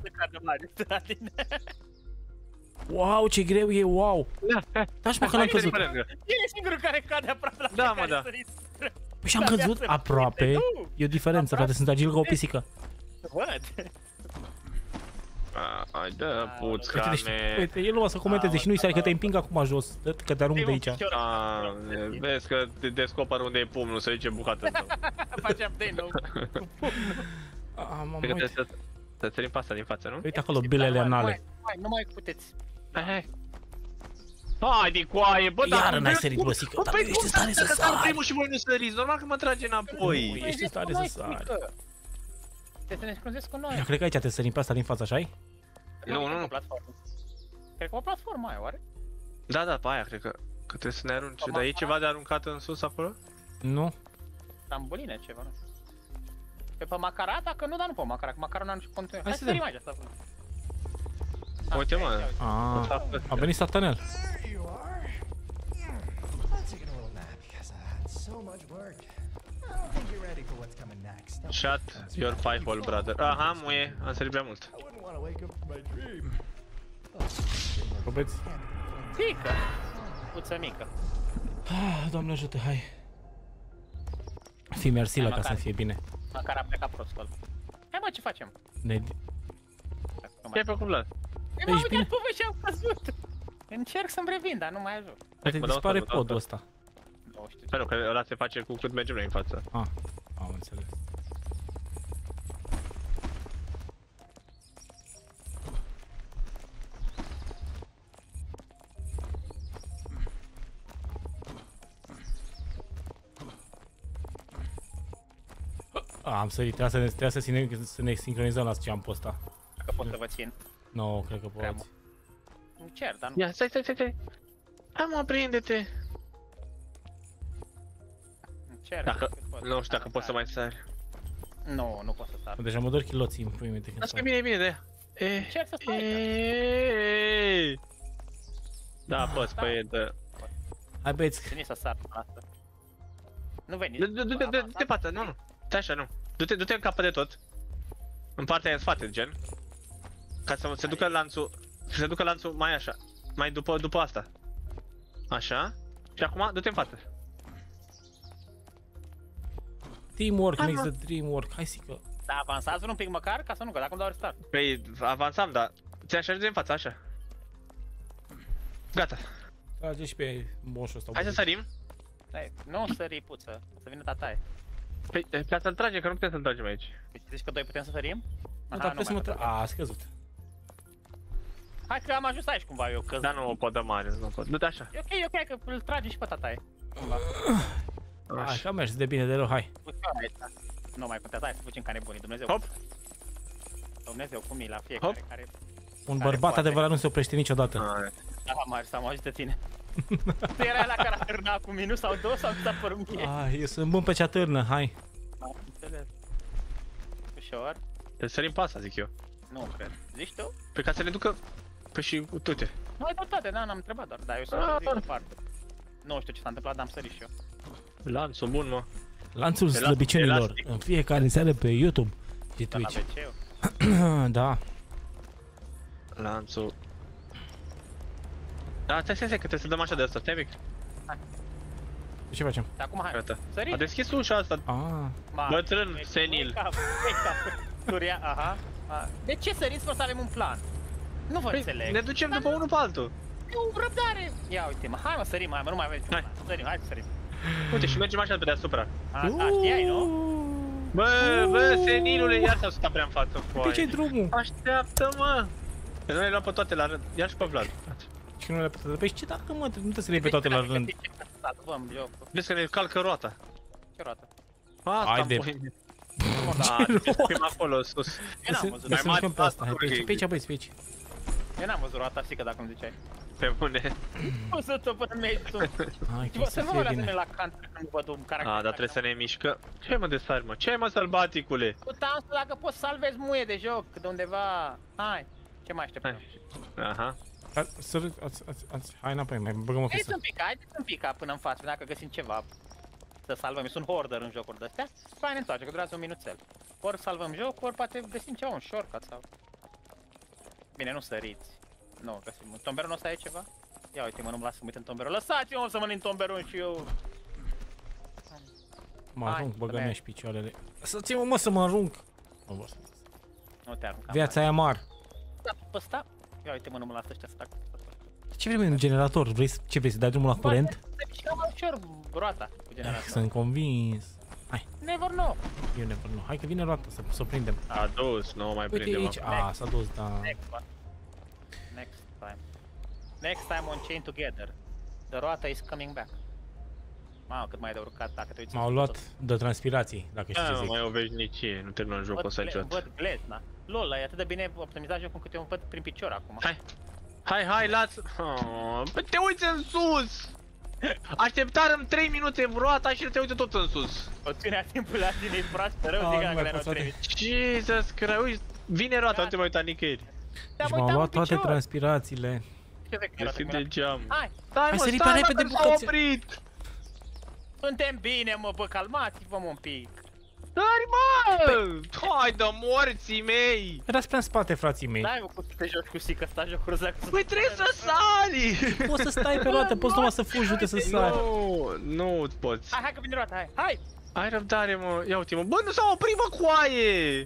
Wow, ce greu e, wow! Da, și mă că n-am Hai, sărim căzut. pe lângă. E singurul care cade aproape la Da, mă, fiecare da. sărit. Păi și am căzut aproape. E o diferență, frate, sunt agil ca o pisică. Văd. A, Hai, dă puțca, Uite, deci, me. uite, el nu o să comenteze și nu-i sari că te împing acum jos, că te arunc de aici. A, vezi că te descoperi unde e pumnul, să zice bucată tău. Face update nou. A, mamă, Cred că uite. trebuie să... Să sărim pe asta din față, nu? Uite acolo bilele anale. Nu mai puteți. Hai, hai. Hai de coaie, bă, dar... Iară n-ai sărit, bă, sică, dar păi ești în stare să Că sari. primul și voi nu săriți, normal că mă trage înapoi. Ești în stare să sari. Trebuie să ne scrunzeți cu noi. Eu cred că aici te sărim pe asta din față, așa-i? Nu, nu, nu. Cred că o platformă ai, oare? Da, da, pe aia, cred că... Că trebuie să ne arunce. Dar e ceva de aruncat în sus acolo? Nu. Trambuline, ceva, nu? Pe pe Macara? Dacă nu, dar nu pe Macara, că Macara nu are nici continuare. Hai Hai să să sărim aici, asta. Uite, mă. A, a venit satanel. There you are. I'm taking a little nap because I had so much work. I don't think you're ready for what's coming next. I Shut your five hole, brother. Aha, muie, am sărit prea mult. wouldn't want to wake up from my dream. Robeți. Mică. Puță mică. Ah, Doamne ajută, hai. Fii mersi la Hai, ca să măcar. fie bine. Macara a plecat prostul. Hai mă, ce facem? Ne... Ce-ai făcut, Vlad? Ei, Ești m-am bine? uitat pe voi și am căzut. Încerc să-mi revin, dar nu mai ajung. Poate mă dau dispare asta, podul asta. ăsta. Nu știu ce. Sper că ăla se face cu cât mergem noi în față. Ah, am înțeles. Ah, am sărit, trebuie să ne, trebuie să, sine, să ne sincronizăm la jump-ul ăsta. Dacă pot să vă țin. Nu, no, cred că Prea poți. Încerc, dar nu. Ia, stai, stai, stai, stai. Hai, mă, prinde-te. Încerc. Dacă, cât pot. nu știu dacă poți să mai sari. Nu, nu pot să sar. Deja mă dor chiloții în pui minte când Asta e sar. bine, e bine, de e, Încerc să stai. e, Da, poți, Da. păi, dă. Hai băieți, Veni să sar până asta. Nu veni. Du-te, du-te, du-te, față, nu, nu. Stai așa, nu. Du-te, du-te în capăt de tot. În partea aia în spate, gen. Ca să se ducă lanțul, să se ducă lanțul mai așa. Mai după, după asta. Așa. Și acum, du-te în față. teamwork Hai, makes mă. the dream work. Hai sică. Da, avansați un pic măcar, ca să nu, că dacă îmi dau restart. Păi, avansam, dar ți așa de în față, așa. Gata. Trage și pe moșul ăsta. Hai să sărim. Stai, nu sări puță, să vină tataie. Păi, ca să-l tragem, că nu putem să-l tragem aici. Deci zici că doi putem să sărim? Nu, Aha, dar puteți să mă mai tra... putem. A, a scăzut. Hai că am ajuns aici cumva eu, că Dar nu o pot da mare, nu pot. Du-te așa. E ok, e ok, că îl trage și pe tataie. Cumva. Hai, Așa. că a mers de bine de rău, hai. Aici, da. Nu mai contează, hai să fugim ca nebunii, Dumnezeu. Hop. Dumnezeu cu mila, fiecare Hop. care... Un Care bărbat poate. adevărat nu se oprește niciodată. Hai. Da, Marius, am auzit de tine. Tu erai la care a târnat cu minus sau două sau ți-a părut mie? Ai, eu sunt bun pe cea târnă, hai. Am înțeles. Ușor. Să sărim pe asta, zic eu. Nu cred. Zici tu? Pe ca să ne ducă... Păi și uite. Nu ai toate, da, n-am întrebat doar, dar eu sunt Ah, să zic departe. Nu știu ce s-a întâmplat, dar am sărit și eu. Lanțul bun, mă. Lanțul Elastic, slăbiciunilor, elastic. în fiecare seară pe YouTube și Dar la Twitch. W C-ul. Da. Lanțul... Da, stai, stai, stai, că trebuie să dăm așa de asta, stai mic. Ce facem? Dar acum hai. Gata. Sărim? A deschis ușa asta. Ah, Ma, Bătrân, e- senil. e cap, e cap. Turia, aha. A. De ce săriți fără să avem un plan? Nu vă Păi, înțeleg. ne ducem după unul pe altul. Eu răbdare! Ia uite mă, hai mă, sărim, hai mă, nu mai avem Hai. Sărim, hai să sărim. Uite, și mergem așa pe deasupra. Asta știai, nu? Bă, bă, senilule, iar s-a stat prea în față. Pe ce drumul? Așteaptă-mă! Că noi le luăm pe toate la rând, iar și pe Vlad. Și nu le puteți. Păi ce dacă mă, nu trebuie să le iei pe toate la rând. Salvăm jocul. Vezi că ne calcă roata. Ce roată? Asta Haide. am pui. Da, trebuie să fim acolo sus. Eu n-am văzut, Să Mai ne mari pe asta. Hai pe asta, aici, pe aici, băi, pe aici. eu n-am văzut roata, știi că dacă îmi ziceai. Pe bune. O să-ți-o până mi-ai sus. Hai, Bă, că să să nu fie mă lasă bine. la cant când nu văd un caracter. A, dar trebuie să ne mișcă. Ce mă de sari, mă? Ce mă, sălbaticule? Uita, dacă poți să salvezi muie de joc, de undeva. Hai, ce mai așteptăm? Hai. Aha. A, Să râd, ați, ați, ați, hai înapoi, mai băgăm o Haideți fisă. un pic, haideți un pic până în față, dacă găsim ceva. Să salvăm, sunt hoarder în jocuri de-astea. Hai ne întoarce, că durează un minuțel. Ori salvăm jocul, ori poate găsim ceva, un shortcut sau... Bine, nu săriți. Nu, găsim. În tomberonul ăsta e ceva? Ia uite mă, nu mă las să mă uit în tomberon. Lăsați-mă să mănânc tomberon și eu. Mă Hai, arunc, băgăm bine. eu și picioarele. Să-ți-mă, mă, să mă arunc. Nu vor să- Nu te arunca. Viața aia mar. Da, pe ăsta? Ia uite mă, nu mă las ăștia să fac. Ce vrei, mă, un generator? Vrei, să- ce vrei, să dai drumul la curent? Se mișcă mai ușor roata cu generatorul. Sunt convins. Never know. Eu never know. Hai că vine roata, să, să o prindem. A dus, nu mai Uite prinde, aici. mă. A, s-a dus, da. Next one. Next time. Next time on chain together. The roata is coming back. Mamă, cât mai e de urcat dacă te uiți. M-au în luat tot. de transpirații, dacă știi Da, ce mă, zic. mai o veșnicie, nu terminăm jocul Văd ăsta gle- niciodată. Văd glezna. Lol, e atât de bine optimizat jocul încât eu îmi văd prin picior acum. Hai. Hai, hai, lasă. Oh, bă, te uiți în sus! Așteptarăm trei minute roata și te uite tot în sus. O ținea timpul la tine, e proastă rău, Ah, zic nu că mai le-au pot să trei. Jesus Christ, uite, vine roata, nu te mai uita nicăieri. Te-am Deci m-au uitat luat în toate picior. transpirațiile. Ce vezi că Deschide roata geam. Hai, Stai, Hai mă, să ripa stai, repede, mă, că s-a bucăți. oprit! suntem bine, mă, bă, calmați-vă un pic. Stai, mă! Hai de morții mei! Erați prea în spate, frații mei. Dai, mă, cum să te joci cu sică, sta jocul ăsta. Păi trebuie să sari! Poți să stai pe roată, poți numai să fugi, uite să sari. Nu, nu poți. Hai, hai că vine roata, hai, hai! Ai răbdare, mă. Ia uite, mă. Bă, nu s-a oprit, mă, coaie!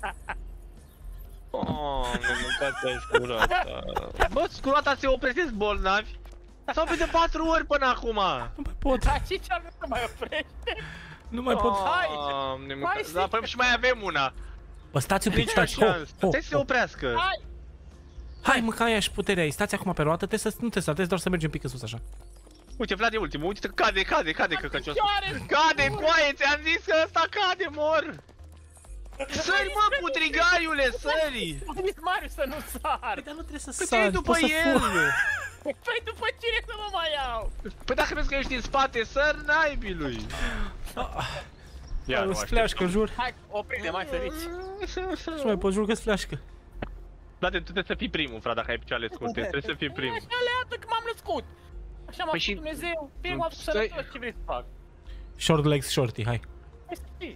Oh, nu mâncați aici cu roata. Bă, cu roata se opresc bolnavi. S-au oprit de patru ori până acum. Nu mai pot, Hai, ce ce nu mai oprește? nu mai pot. Hai! Doamne, mânca- Hai, Da, păi și mai avem una. Bă, stați un pic, Nici o stați. Ho, șansă. ho, Trebuie să se ho. oprească. Hai! Hai, mă, că aia și puterea ei. Stați acum pe roată, trebuie să, nu trebuie să stați, doar să mergem un pic în sus așa. Uite, Vlad e ultimul. Uite, cade, cade, cade, căcăcios. Picioare! Cade, coaie, ți-am zis că ăsta cade, mor. Sări, mă, putrigaiule, sări. Am zis Mariu să nu sar! Păi, dar nu trebuie să Păi te-ai sari, după poți să el. fugi. Păi după cine să mă mai iau? Păi dacă vezi că ești în spate, sări naibilui. Ia, nu Îți fleașcă, jur. Hai, oprite, mai săriți! Și mai pot, jur că-ți fleașcă. Vlad, tu trebuie să fii primul, frate, dacă ai picioarele scurte, trebuie să fii primul. Așa leată că m-am născut! Așa m-a Păi făcut și- Dumnezeu, fie m-a făcut Stai- sănătos, ce vrei să fac? Short legs, shorty, hai. Hai să fii!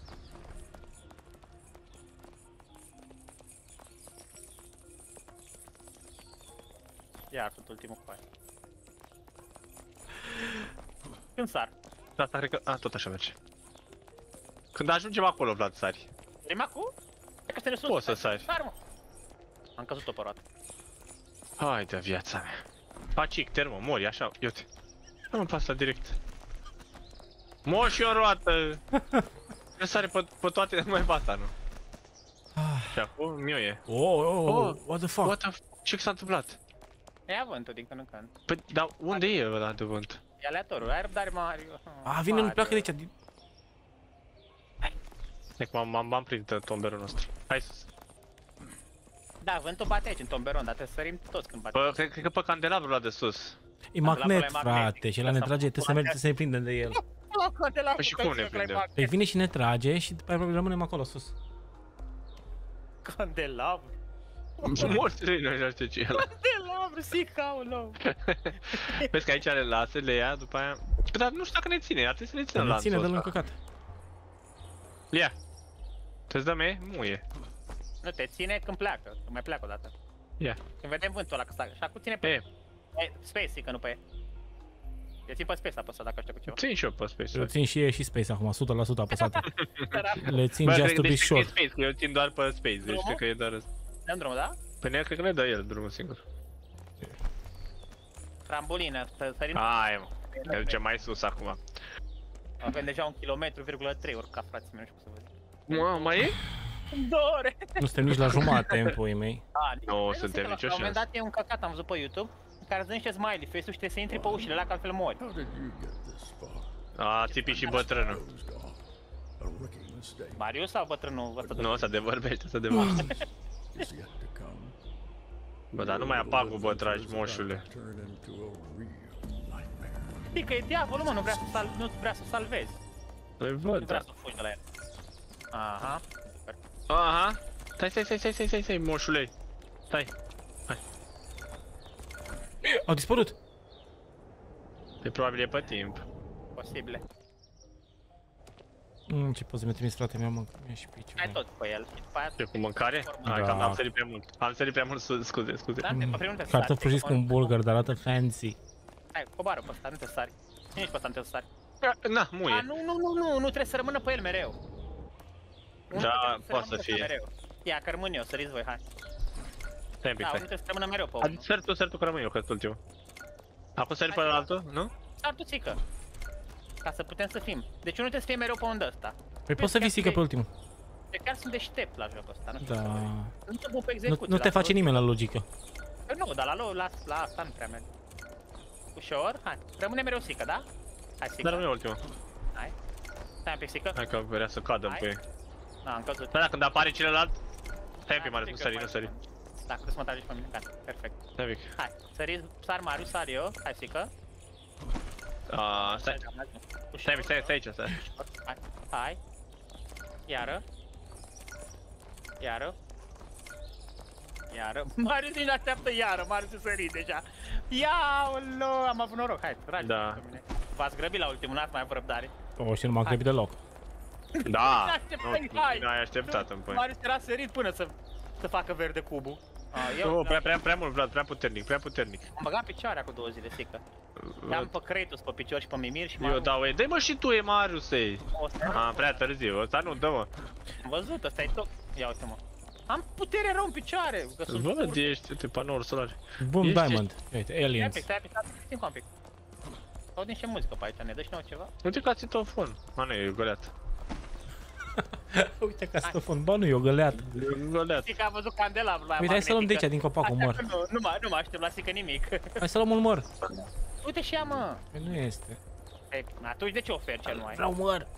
Iar sunt ultimul coaie. Când sar? Da, asta cred că... A, tot așa merge. Când ajungem acolo, Vlad, sari. Sărim acum? Hai că să ne sus! Poți să sari. Sar, mă! Am căzut-o pe roată. Hai de viața mea. Pacic, termo, mori, așa, uite. Nu mă pasă direct. Mor și o roată. Că sare pe, pe toate, numai pe asta, nu. Și acum, miu e. Oh, oh, oh, Oh, what the fuck? What the f... Ce s-a întâmplat? Ia vântul din când în când. Păi, dar unde e ăla de vânt? E aleatoriu, ai răbdare, Mario. A, vine, nu pleacă de aici. din- E că m-am- m-am prins de tomberul nostru. Hai sus. Da, vântul bate aici, în tomberon, dar trebuie să sărim toți când bate. Bă, cred, cred că pe candelabru ăla de sus. E Candelabru magnet, e magnetic, frate, și ăla ne asta trage, trebuie să pula mergem să ne prindem de el. Păi și cum ne prindem? Păi vine și ne trage și după aia probabil rămânem acolo sus. Candelabru. Morți de noi, nu știu ce e ăla. Candelabru, sicau, nou. Vezi că aici le lasă, le ia, după aia... Păi, dar nu știu dacă ne ține, ar trebui să ne țină Ne lanțul ține de-l ăsta. încăcat. Ia. Te-ți dă mie? Muie. Nu, te ține când pleacă, când mai pleacă odată. Ia. Când vedem vântul ăla că stă, și acum ține pe... E, E, Space, că nu pe... Eu țin pe Space apăsat dacă știu cu ceva. țin și eu pe Space. Eu țin și e și Space acum, o sută la sută apăsate. Le țin Bă, just cred, to be deci cred că e short. Space, că eu țin doar pe Space, deci Drumul? cred că e doar ăsta. Dăm drumul, da? Păi ne cred că ne dă el drumul singur. Trambulină, să sărim. Hai, mă. Ne ducem mai sus acum. Avem deja un kilometru, virgulă trei urca, frații mei, nu știu cum să văd. Mă, mai e? Îmi dore! Nu suntem nici la jumate în puii mei. A, Nu, vezi, suntem că nicio La un moment șansă. dat e un căcat, am văzut pe YouTube, în care îți dă niște smiley face-uri și trebuie să intri pe ușile alea, că altfel mori. How did you get this far? A, țipi și bătrânul. Closed off. A rookie mistake Marius sau bătrânul ăsta de Nu, ăsta de vorbește, ăsta de vorbește. is yet to come. Bă, dar nu mai apag cu bătragi, moșule. Turn into a real nightmare. Știi că e diavolul, mă, nu vrea să, sal nu vrea să salvezi. Îi Nu văd, vrea da. să fugi de la el. Aha. Aha. Stai, stai, stai, stai, stai, stai, stai, moșule. Stai. Au dispărut. E probabil e pe timp. Posibile. Mm, ce poți să-mi trimis, frate, mi-a mâncat, mi-a și pici. Ai tot pe el. Și după aia... Ce, cu mâncare? Hai, Da. că am sărit prea mult. Am sărit prea mult, sus, scuze, scuze. Da, pe primul trebuie să Cartofi sari. prăjiți cu un bulgar, dar arată fancy. Hai, coboară pe ăsta, nu te sari. Nici pe ăsta nu te sari. Na, A, muie. nu, nu, nu, nu, nu trebuie să rămână pe el mereu. Unul Da, trebuie poate rămână să pe fie. mereu. Ia, că rămân eu, săriți voi, hai. Stai un pic, Da, unul stai. trebuie să rămână mereu pe Adi, unul. sări tu, sări tu, că rămân eu, că sunt ultimul. Acum sări pe altul, nu? Sar tu, țică. Ca să putem să fim. Deci unul trebuie să fie mereu pe undă ăsta. Păi poți să vii sică pe ultimul. Eu chiar sunt deștept la jocul ăsta, nu știu Da. să văd. Nu sunt bun pe Nu, execuție. nu te dar face să- nimeni la logică. Păi nu, dar la, lo- la, la asta nu prea merge. Ușor, hai. Rămâne mereu sică, da? Hai, Dar sică. rămân eu ultimul. Hai. Stai un pic, sică. Hai că vrea să cadă în Hai. pui. Da, am căzut. Da, da, când apare celălalt. Stai un pic, Hai, Marius, nu sică, sări, nu faci. sări. Dacă vreți să mă tragi pe mine, gata, perfect. Stai un pic. Hai, săriți, sar Marius, sar eu, hai, sică. A, stai. Stai, stai, stai aici, stai. Hai, hai. Iară. Iară. Iară. Marius nici așteaptă iară, Marius e sărit deja. Iaolo, am avut noroc, hai, tragi Da. pe mine. V-ați grăbit la ultimul, n-ați mai avut răbdare. O, și nu m-am grăbit deloc. Da! Așteptai, Nu, hai. nu ai așteptat în pui. Marius era sărit până să, să facă verde cubul. A, eu Nu, prea, prea, prea mult, Vlad, prea puternic, prea puternic. am băgat picioarea cu două zile, sică. Am pe Kratos pe picior și pe Mimir și Eu m-am dau, e, dă-i mă și tu, e Marius, ei. o să Aha, prea târziu, ăsta nu, dă-mă. am văzut, ăsta e tot. Ia uite-mă. Am putere rău în picioare, că sunt Văd, curve. ești, uite, panouri solare. Bun, Ești- Diamond. Uite, Stai un Aliens. pic, stai un pic, stai un pic, un pic. Aud niște muzică pe aici, ne dă și nouă ceva? Uite că a țitofon. A, nu, e goleat. Uite ca stofon, bă, nu e o găleată. E goleat. Știi că am văzut candelabru la Uite, hai să luăm de magnetică. aici, din copacul, Așa măr. că Nu, nu, mă, nu mă aștept la sică nimic. Hai să luăm un măr. Uite și ea, mă. Păi nu este. E, atunci de ce oferi cel mai? Vreau măr.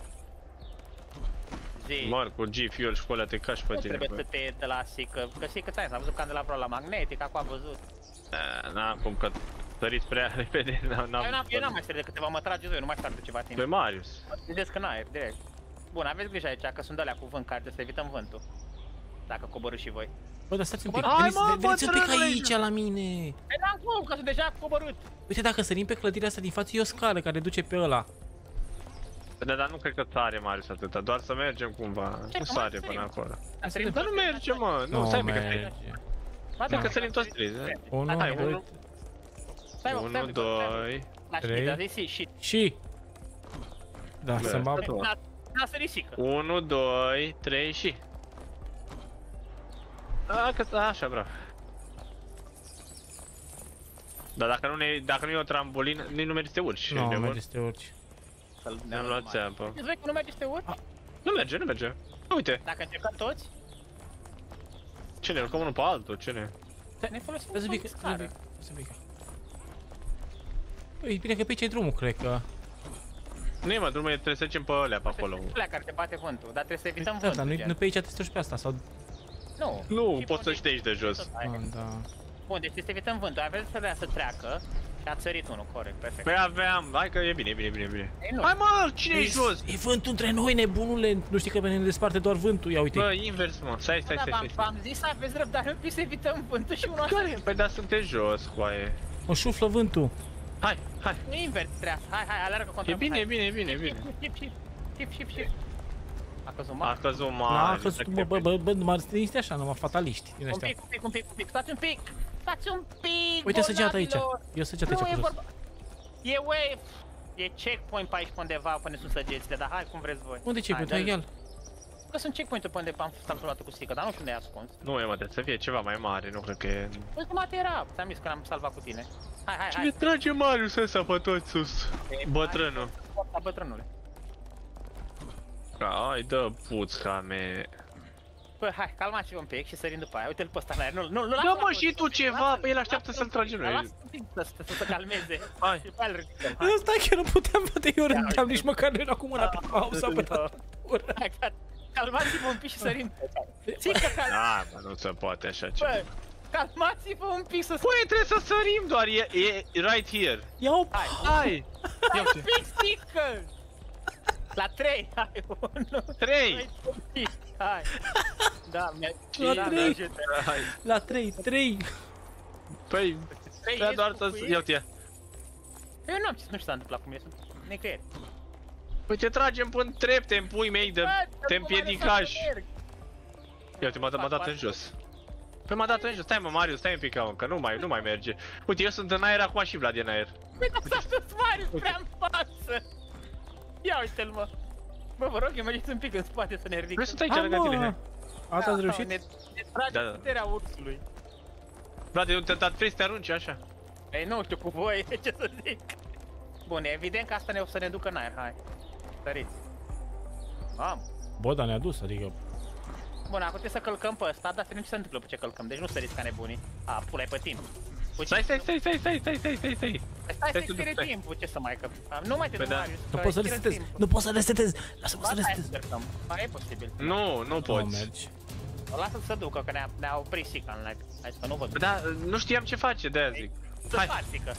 Zi. Mor cu G-Fuel și cu alea te cași pe Nu tine. trebuie bă. să te de la sică, că sică ți-am văzut candelabru la magnetic, acum am văzut. Da, n-am cum că săriți prea repede, n-am... Eu n-am, eu n-am mai sărit de câteva, mă trage eu, nu mai stau de ceva timp. Pe Marius. Vedeți că n aer, direct. Bun, aveți grijă aici, că sunt alea cu vânt care trebuie să evităm vântul. Dacă coborâți și voi. Bă, dar stați un pic. Hai, Veniți, mă, veniți un pic bătrânule! aici la mine. E, n-am cum, că sunt deja coborât. Uite, dacă sărim pe clădirea asta din față, e o scară care duce pe ăla. Da, dar nu cred că sare Marius atâta, doar să mergem cumva. Ce, Nu că sare mai până sărim? acolo. Am sărit Dar nu toți, merge, mă. Nu, Nu stai mică. merge. Ba Stai da, că sărim toți trei, da? Unu, Hai, doi, unu, Stai, mă, stai, unu, mă, stai, doi... La trei. știi, dar zi și... și... Da, Bă, să-mi tot. bag... N-a sărit sică. unu, doi, trei și... A, că așa, bravo. Dar dacă nu, ne, dacă nu e o trambulină, nici nu mergi să te urci. Nu, de merge bun. să te urci. Ne-am luat țeapă. Îți vezi că nu mergi să te urci? Nu merge, nu merge. Uite, Dacă încercăm toți, ce ne urcăm unul pe altul, ce ne... ne folosim Stai să o pică, stai să scară. pică, stai să pică. Păi, bine că pe aici e drumul, cred că... Nu e, mă, drumul e, trebuie să mergem pe alea pe acolo. Alea care te bate vântul, dar trebuie să evităm Da, dar vântul, nu, gen. nu pe aici, trebuie să te urci pe asta, sau... Nu, Nu, și poți să pe știi aici de jos. tot ai. Ah, da. Bun, deci trebuie să evităm vântul, aveți să vrea să treacă și a sărit unul, corect, perfect. Păi aveam, hai că e bine, e bine, e bine, e bine. Ei, nu. Hai mă, cine e jos? E vântul între noi, nebunule! Nu știi că pe ne desparte doar vântul, ia uite. Bă, invers, mă, stai, stai, Da, stai, v-am- stai. v-am zis să aveți răbdare, un pic să evităm vântul și unul a Care? sărit. Păi da, sunteți jos, coaie. O șuflă vântul. Hai, hai. Nu invers treaba, hai, hai, alergă contra E bine, hai. e bine, e bine, e bine. Ship, ship, ship, ship, ship. A căzut A mare. căzut Da, mare. că bă, bă, bă, bă, numai liniște așa, numai fataliști din Un ăștia. pic, un pic, un pic, un pic, stați un pic, stați un pic, Uite săgeata aici. bolnavilor. E o săgeată Nu aici e pe jos. vorba. E wave. E checkpoint pe aici pe undeva până sunt săgețile, dar hai cum vreți voi. Unde ce? Hai, Pentru dă-l. el. Că sunt checkpoint-uri pe unde am salvat cu stică, dar nu știu unde e ascuns. Nu e, mă, trebuie să fie ceva mai mare, nu cred că e... Ultimate era, ți-am zis că l-am salvat cu tine. Hai, hai, Cine hai. trage Marius ăsta pe toți sus? Bătrânul. La bătrânule. Hai, dă puțca me. Bă, hai, calmați-vă un pic și sărim după aia. Uite-l pe ăsta în aer. Nu, nu, nu, Dă mă și tu ceva, pe el așteaptă să-l tragem noi. Lasă un pic să, să, să se calmeze. Hai. Și pe aia îl ridicăm. Hai. Ăsta chiar nu puteam, frate, eu rândeam, nici măcar nu era cu mâna pe mouse sau pe Da. tastatură. Hai, gata. Calmați-vă un pic și sărim. Țică, cal... Da, mă, nu se poate așa ceva. Bă, calmați-vă un pic să Păi, trebuie să sărim doar, e, e right here. Ia o... Hai, Hai! hai un pic, stică! La trei, hai, unu, Trei! doi, hai. Da, mi-a... La da, trei. mi-a- Hai. La trei, trei. Păi, Trei, vrea ești doar cu să... ei? Ia uite. Eu nu am ce, nu știu ce s-a întâmplat cu mine, sunt nicăieri. Păi te tragem până trepte în pui mei de... Bă, te cum m-a împiedicași. lăsat să merg? Ia uite, m-a m-a dat în jos. Păi m-a dat în jos, stai mă Marius, stai un pic acum, că nu mai, nu mai merge. Uite, eu sunt în aer acum și Vlad e în aer. Uite, s-a dus Marius prea în față! Ia uite-l, mă! Bă, vă rog, eu mergeți un pic în spate să ne ridicăm. Noi sunt aici Hai, lângă tine. mă. hai. Asta ați Da, reușit? Ne, ne trage Da, da. puterea ursului. Vlad, eu te-am dat vrei să te arunci așa? Ei, nu știu cu voi, ce să zic. Bun, e evident că asta ne o să ne ducă în aer, hai. Săriți. Am. Bă, dar ne-a dus, adică... Bun, acum trebuie să călcăm pe ăsta, dar să vedem ce se întâmplă pe ce călcăm, deci nu săriți ca nebunii. A, pula pe timp. Uite, Stai, stai, stai, stai, stai, stai, stai, stai, stai. stai stai să să expire duc, stai. timpul, ce să mai că... A, nu mai te Păi duc, da. Marius, Nu că pot să expiră resetez, timpul. nu pot să resetez. Lasă-mă Ba, să hai să resetez. încercăm. Ba, e posibil. Nu, nu Nu poți. mergi. Lasă-l să ducă, că ne-a ne oprit Sica în lag. Hai să nu văd. Da, nu știam ce face, de-aia zic. Să Hai. faci, Sica.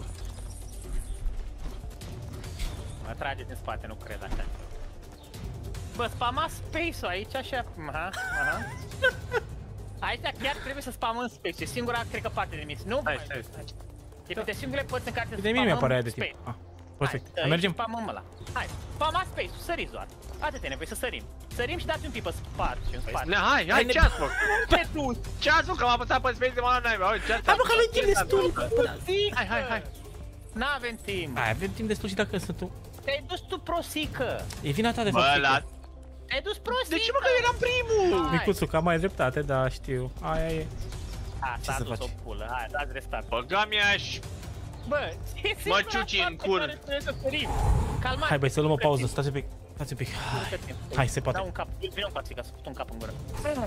Mă trageți în spate, nu cred așa. Bă, spama space-ul aici, așa... Aha, aha. Aici chiar trebuie să spamăm space, e singura, cred că, parte de misiune. Nu Hai, mai stai. stai. E printre singurele părți în care să De mine mi-a părea de space. timp. Ah, perfect. Hai, Să mergem? spamăm ăla. Hai, spama space-ul, săriți doar. Atât e nevoie să sărim. Sărim și dați un pic pe spate și în spate. Ne, hai, hai, ce ați făcut? Pe tu! Ce ați făcut? Că m-a apăsat pe space de mă la naiba. Uite, ce ați Hai, bă, făcut? că avem timp destul. Hai, hai, hai. N-avem timp. Hai, avem timp destul și dacă sunt tu... Te-ai dus tu prosică. E vina ta de Bă, fapt. la... Te-ai dus prosică. De ce mă că eu eram primul? Hai. Micuțu, că am mai dreptate, da, știu. Aia e. A, s-a să dus faci? o pulă. Hai, dați restart. Băga mi și... Bă, e singura ciuci în parte cur. care trebuie să sărim. Calmați. Hai, băi, să luăm o pauză, stați un pic. Stați un pic. Hai, se poate. Dau un cap, vine un cap, Sica, să fut un cap în gură.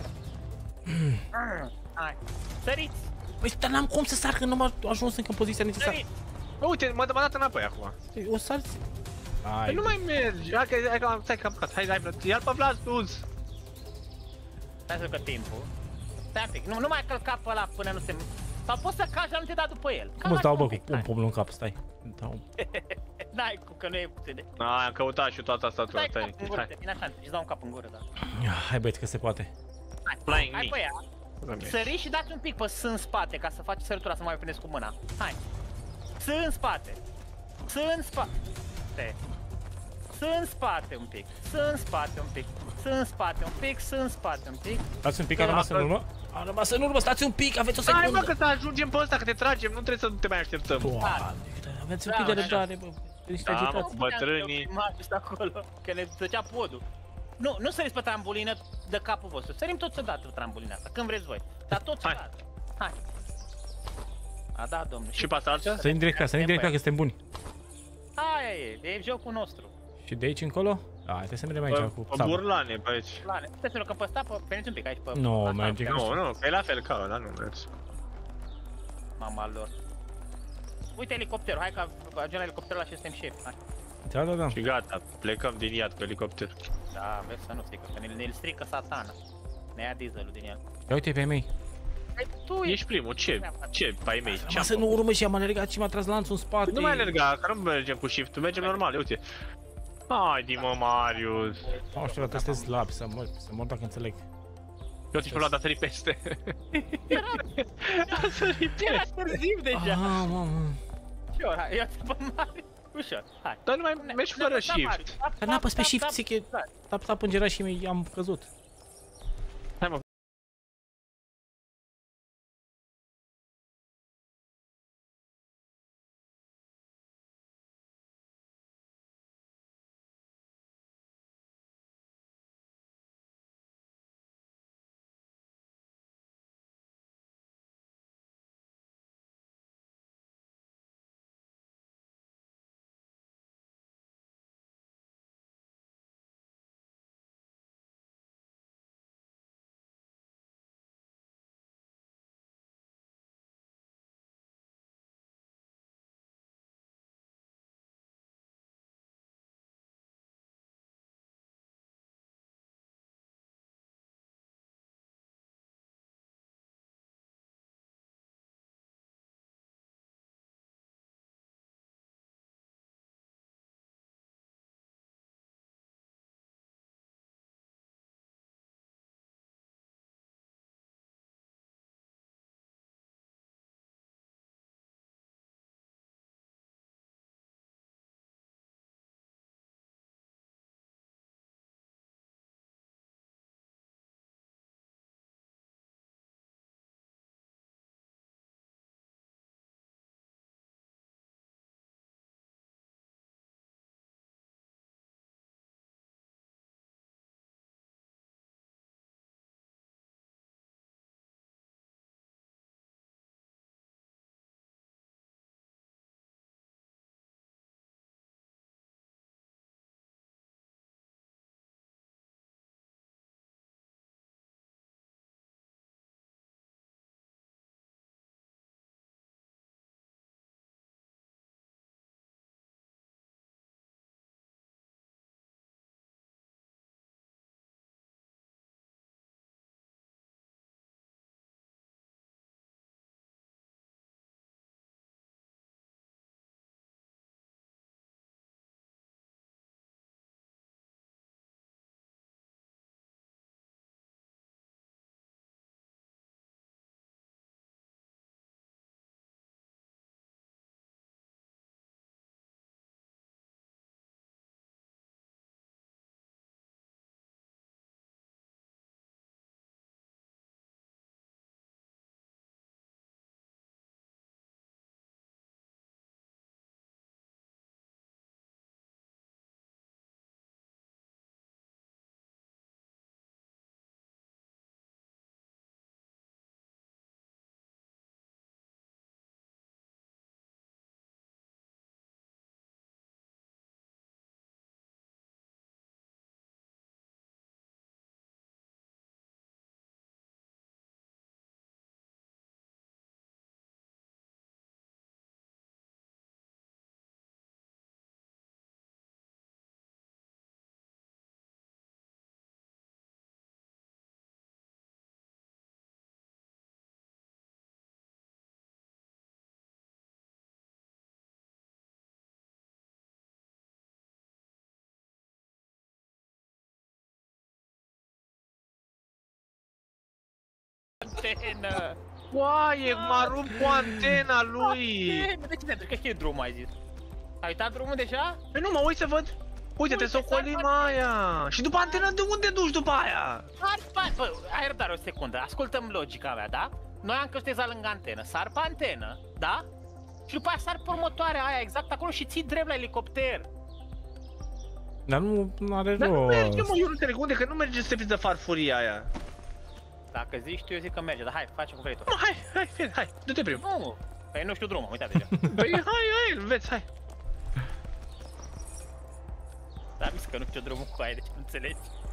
Hai, săriți, Păi, dar n-am cum să sar, că nu m-a ajuns încă în poziția necesară. săriți. Bă, uite, m-a dat înapoi acum. O sar... Păi Hai, nu mai mergi. Hai că, hai că, stai că am păcat. Hai, hai, ia-l pe Vlad sus. Stai să ducă timpul. Stai un pic, nu, nu mai călca pe ăla până nu se... Sau poți să cazi, dar nu te da după el. cum îți dau, bă, un cu pic, un hai. pumnul în cap, stai. Dau. N-ai cum, că nu e puțin de... A, am căutat și toată asta. Stai Stai, cap în gură, hai. te vine așa, îți dau un cap în gură, da. Hai, băieți, că se poate. Hai, Flying hai knee. pe ea. Săriți și dați un pic pe S în spate, ca să faci săritura să mai prindeți cu mâna. Hai. S în spate. S în spate. S în spate un pic. S în spate un pic. S în spate un pic. S în spate un pic. Stați un pic, a rămas în urmă. A rămas în urmă, stați un pic, aveți o Hai, mă, secundă. că să ajungem pe ăsta, că te tragem, nu trebuie să te mai așteptăm. Doamne, aveți un Da, pic de da, răbdare, bă. Niște Da, mă. agitați. Bătrânii. Just acolo, că ne zăcea podul. Nu, nu săriți pe trambulină de capul vostru. Sărim tot odată pe trambolina asta, când vreți voi. Dar tot Hai. odată. Hai. A, da, domnule. Și pe asta altă? Sărim direct pe ea, sărim direct pe ea, că suntem buni. Aia e, e jocul nostru. Și de aici încolo? Da, trebuie să mergem aici Pe, cu pe sabă. burlane, pe aici. Plane. Puteți să rog că pe ăsta, pe- veniți un pic aici pe... Nu, asta, merge pe- ca Nu, nu, că e la fel ca ăla, nu mergi. Mama lor. Uite elicopterul, hai că ajungem la elicopterul ăla și suntem șefi. Hai. Da, da, da. Și gata, plecăm din iad cu elicopter. Da, vezi să nu strică, că ne- ne-l strică satana. Ne ia dieselul din el. Ia uite pe mei. Păi tu Ești primul, ce? Ce, pai mei? Ce Rămas în urmă și am alergat și m-a tras lanțul în spate. Nu mai alerga, că nu mergem cu shift, mergem normal, uite. Haide mă, Marius. Nu știu, dacă sunteți slabi, să mor, să mor dacă înțeleg. Eu ți-l luat, a sărit peste. A sărit era peste. târziu deja. Ah, mamă. Ușor, hai, ia-ți pe mare. Ușor, hai. Dar nu mai mergi fără shift. Dar n-apăs pe shift, zic că tap, tap în gera și mi am căzut. Hai mă, antenă! Oaie, m-a rupt cu antena lui! Antenă! De ce pentru că știi drumul, ai zis? Ai uitat drumul deja? Păi nu, mă uit să văd. Uite, te Uite, socolim s-ar aia. Și după antena, de unde duci după aia? Sar pe... Bă, ai răbdare o secundă, ascultăm logica mea, da? Noi am căsutezat lângă antenă, sar pe antenă, da? Și după aia sar pe următoarea aia, exact acolo și ții drept la elicopter. Dar nu are Dar nu merge, rost. mă, eu nu înțeleg. Unde? Că nu merge să te de farfuria aia. Dacă zici tu, eu zic că merge, dar hai, facem cum vrei tu. Mă, hai, hai, fie, hai, du-te prim. Nu, păi nu știu drumul, uita deja. Păi hai, hai, îl vezi, hai. Dar mi că nu știu drumul cu aia, deci nu înțelegi.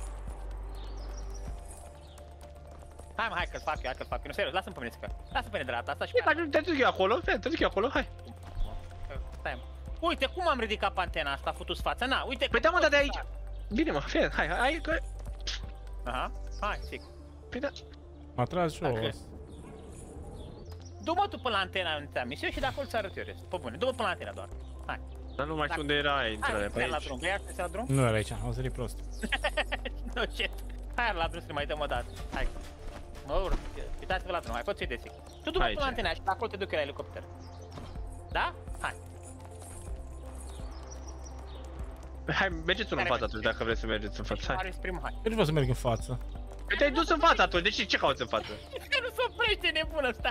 Hai mă, hai că-l fac eu, hai că-l fac eu, nu, serios, lasă-mi pe mine să fac. Lasă-mi pe mine dreapta asta și Fie, pe că te duc eu acolo, fie, te duc eu acolo, hai. Stai mă. Uite cum am ridicat pe antena asta, futus fața, na, uite Păi da, mă, dar de aici. Bine, mă, fie, hai, hai, hai, că... Aha, hai, sigur. Păi da. M-a tras jos. Dacă- Du-mă tu până la antena unde te-am misiune și de acolo ți arăt eu restul. Pe bune, du-mă până la antena doar. Hai. Dar nu mai știu unde era Hai, intrarea pe hai la aici. drum, vrei să la drum? Nu era aici, am sărit prost. No shit. Hai la drum să ne mai dăm o dată. Hai. Mă urc. Uitați-vă la drum, hai, poți fi deschis. Tu du-mă Aici. până la antena și de acolo te duc eu la elicopter. Da? Hai. Hai, mergeți unul în Care față atunci, dacă vreți să mergeți în față, hai. Are primul, hai. Eu nu vreau să merg în față. Păi te-ai dus în față atunci, de ce, ce cauți în față? Că nu se oprește nebun ăsta.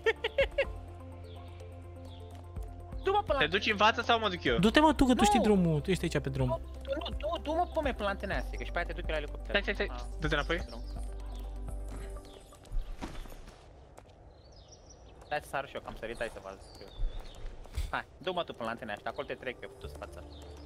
Du-mă până la Te duci în față sau mă duc eu? Du-te mă tu că tu Nu. știi drumul, tu ești aici pe drum. Nu, nu, du- du-mă pe mine până la antena asta, că și pe aia te duc eu la elicopter. Stai, stai, stai, Ah, du-te înapoi. drum. Hai să sar și eu, că am sărit, hai să vă zic eu. Hai, du-mă tu până la antena asta, acolo te trec eu, tu-ți fața.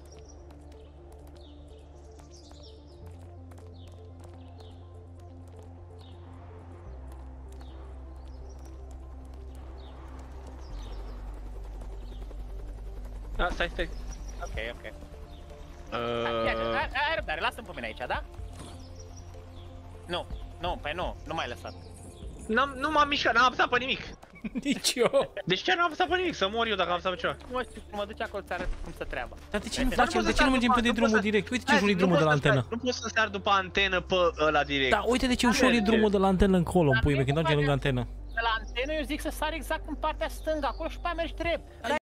Da, stai, stai. Ok, ok. Hai, Uh, hai, hai răbdare, lasă-mi pe mine aici, da? Nu, nu, păi nu, nu m-ai lăsat. n-am, nu m-am mișcat, n-am apăsat pe nimic. Nici eu. Deci ce n-am apăsat pe nimic? Să mor eu dacă am apăsat pe ceva. Nu știu, mă duci acolo, ți arăt cum să treaba. Dar de ce nu Dar facem, poți de să ce nu sar mergem după- pe de nu drumul poți să- direct? Uite ce Hai, ușor e nu drumul de pot la să sar- antenă. Nu pot să sar după antenă pe ăla direct. Da, uite de ce ușor e merge. drumul de la antenă încolo, în Dar pui nu mei, e când mergem cu lângă care- antenă. De la antenă eu zic să sar exact în partea stângă, acolo și pe aia mergi drept.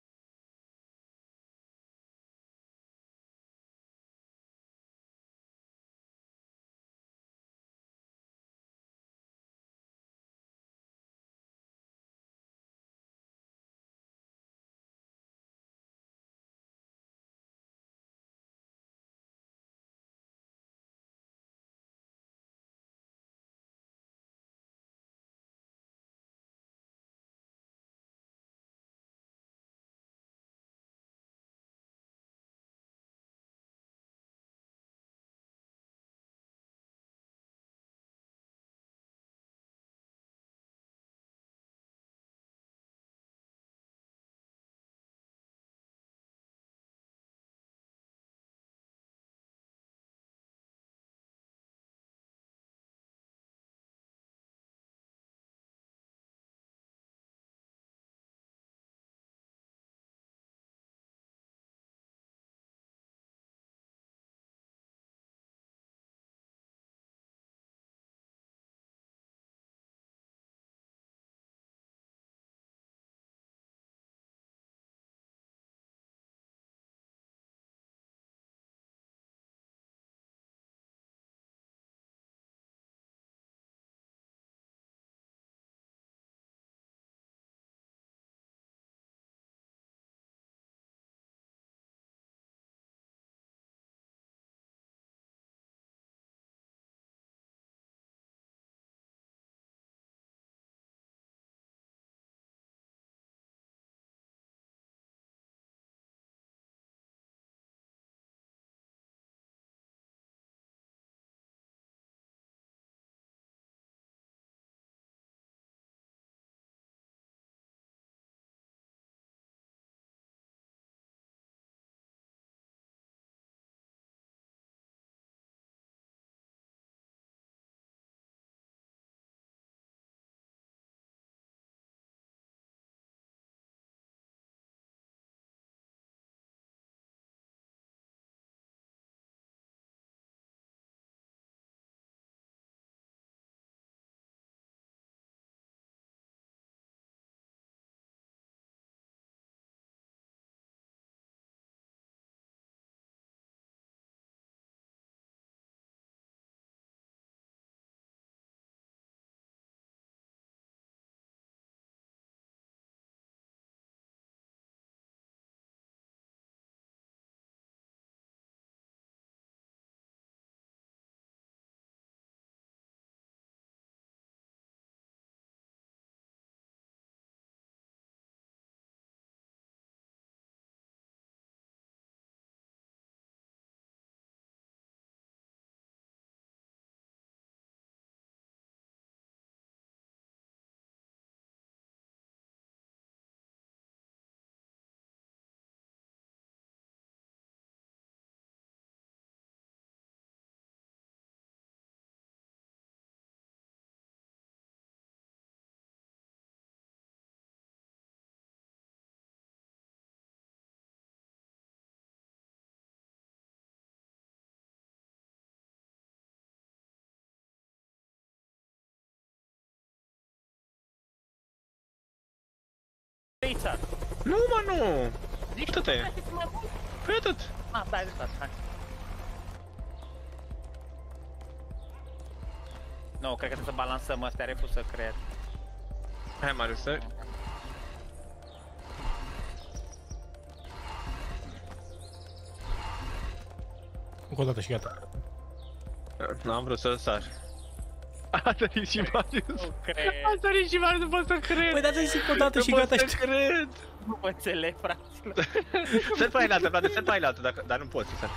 Trei-țar. Nu, mă, nu! Zici Tot tu, e. hai să mai mult. Păi atât. Ah, da, de fapt, hai. Nu, cred că trebuie să balansăm astea, refuz să cred. Hai, Marius, să... Încă o dată și gata. N-am vrut să sar. A sărit și Marius. Nu cred. A sărit și Marius, nu pot să cred. Păi dați zic o dată și Nu pot gata. să cred. Nu mă înțeleg, fraților. Sări pe aia altă, frate, sări pe aia altă, dacă... dar nu poți să sari.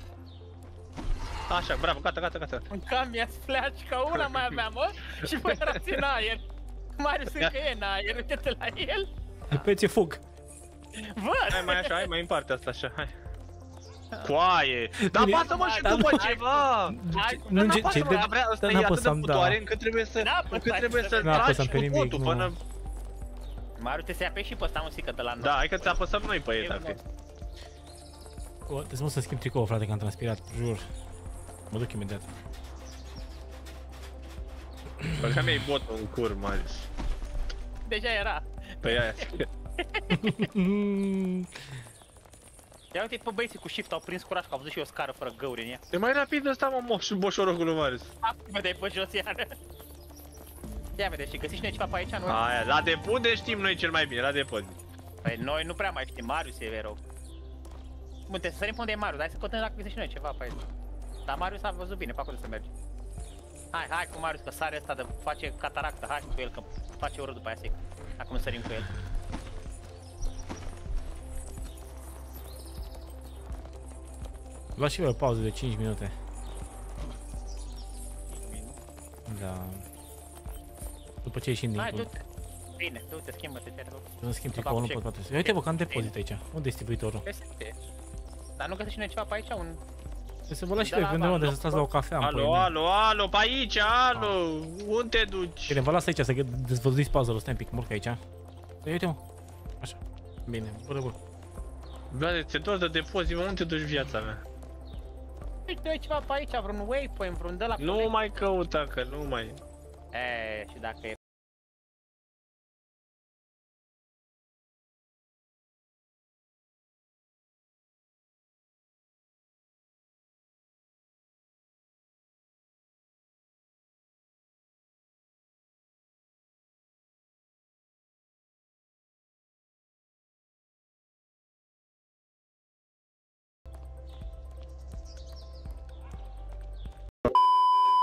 Așa, bravo, gata, gata, gata. În cam mi-a sfleaci ca una mai aveam, mă, și voi erați în aer. Marius încă e în aer, uite-te la el. Pe ți fug. Văd! Hai mai așa, hai mai în partea asta, așa, hai. Coaie! Dar Bine, apasă-mă și dar tu, nu- bă, hai, ceva! Hai, Nu, ce, Apasă-mă, ce, dar vrea, ăsta dar e atât de n-apăsam, da. putoare încât trebuie să... N-apăsai încât trebuie să să vezi. N-apăsam tragi pe cu nimic, totul nu. până... Marius, te se apei și pe ăsta, mă, sică de la noi. Da, hai că ți apăsăm noi pe ei, dacă... O, trebuie să schimb tricoul, frate, că am transpirat, jur. Mă duc imediat. Băga mi-ai botul în cur, Marius. Deja era. Pe aia. Ia uite pe băieții cu shift, au prins curaj, că au văzut și o scară fără găuri în ea. E mai rapid ăsta, mă, moșul boșorocul lui Marius. Mă dai pe jos iară. Ia vede, și găsiți noi ceva pe aici, nu? Aia, la depude știm noi cel mai bine, la depude. Păi noi nu prea mai știm, Marius e erou. Bun, trebuie să sărim pe unde e Marius, hai să căutăm dacă găsim și noi ceva pe aici. Dar Marius a văzut bine, pe acolo să merge. Hai, hai cu Marius, că sare ăsta de face cataractă, hai cu el, că face urât după aia sic. Acum sărim cu el. Lua și eu o pauză de cinci minute. Da. După ce ieșim din Hai, club. du-te. Bine, du-te, schimbă-te, te rog. Nu schimb Să tricoul, nu fac pot check. poate. Uite bă, că am depozit aici. Unde este viitorul? Găsește. Dar nu găsești și noi ceva pe aici, un... Trebuie să vă las și Da, voi da, undeva da, unde da. să stați la o cafea. în Alo, pâine. alo, alo, pe aici, alo! Unde te duci? Bine, vă las aici să dezvăluiți puzzle-ul, stai un pic, murc aici. Ia uite mă. Așa. Bine, bă, bă. Bă, ți-e dor de depozit, mă, unde te duci viața mea? Uite, noi ceva pe aici, vreun waypoint, vreun de la... Nu mai căuta, că nu mai... E, și dacă e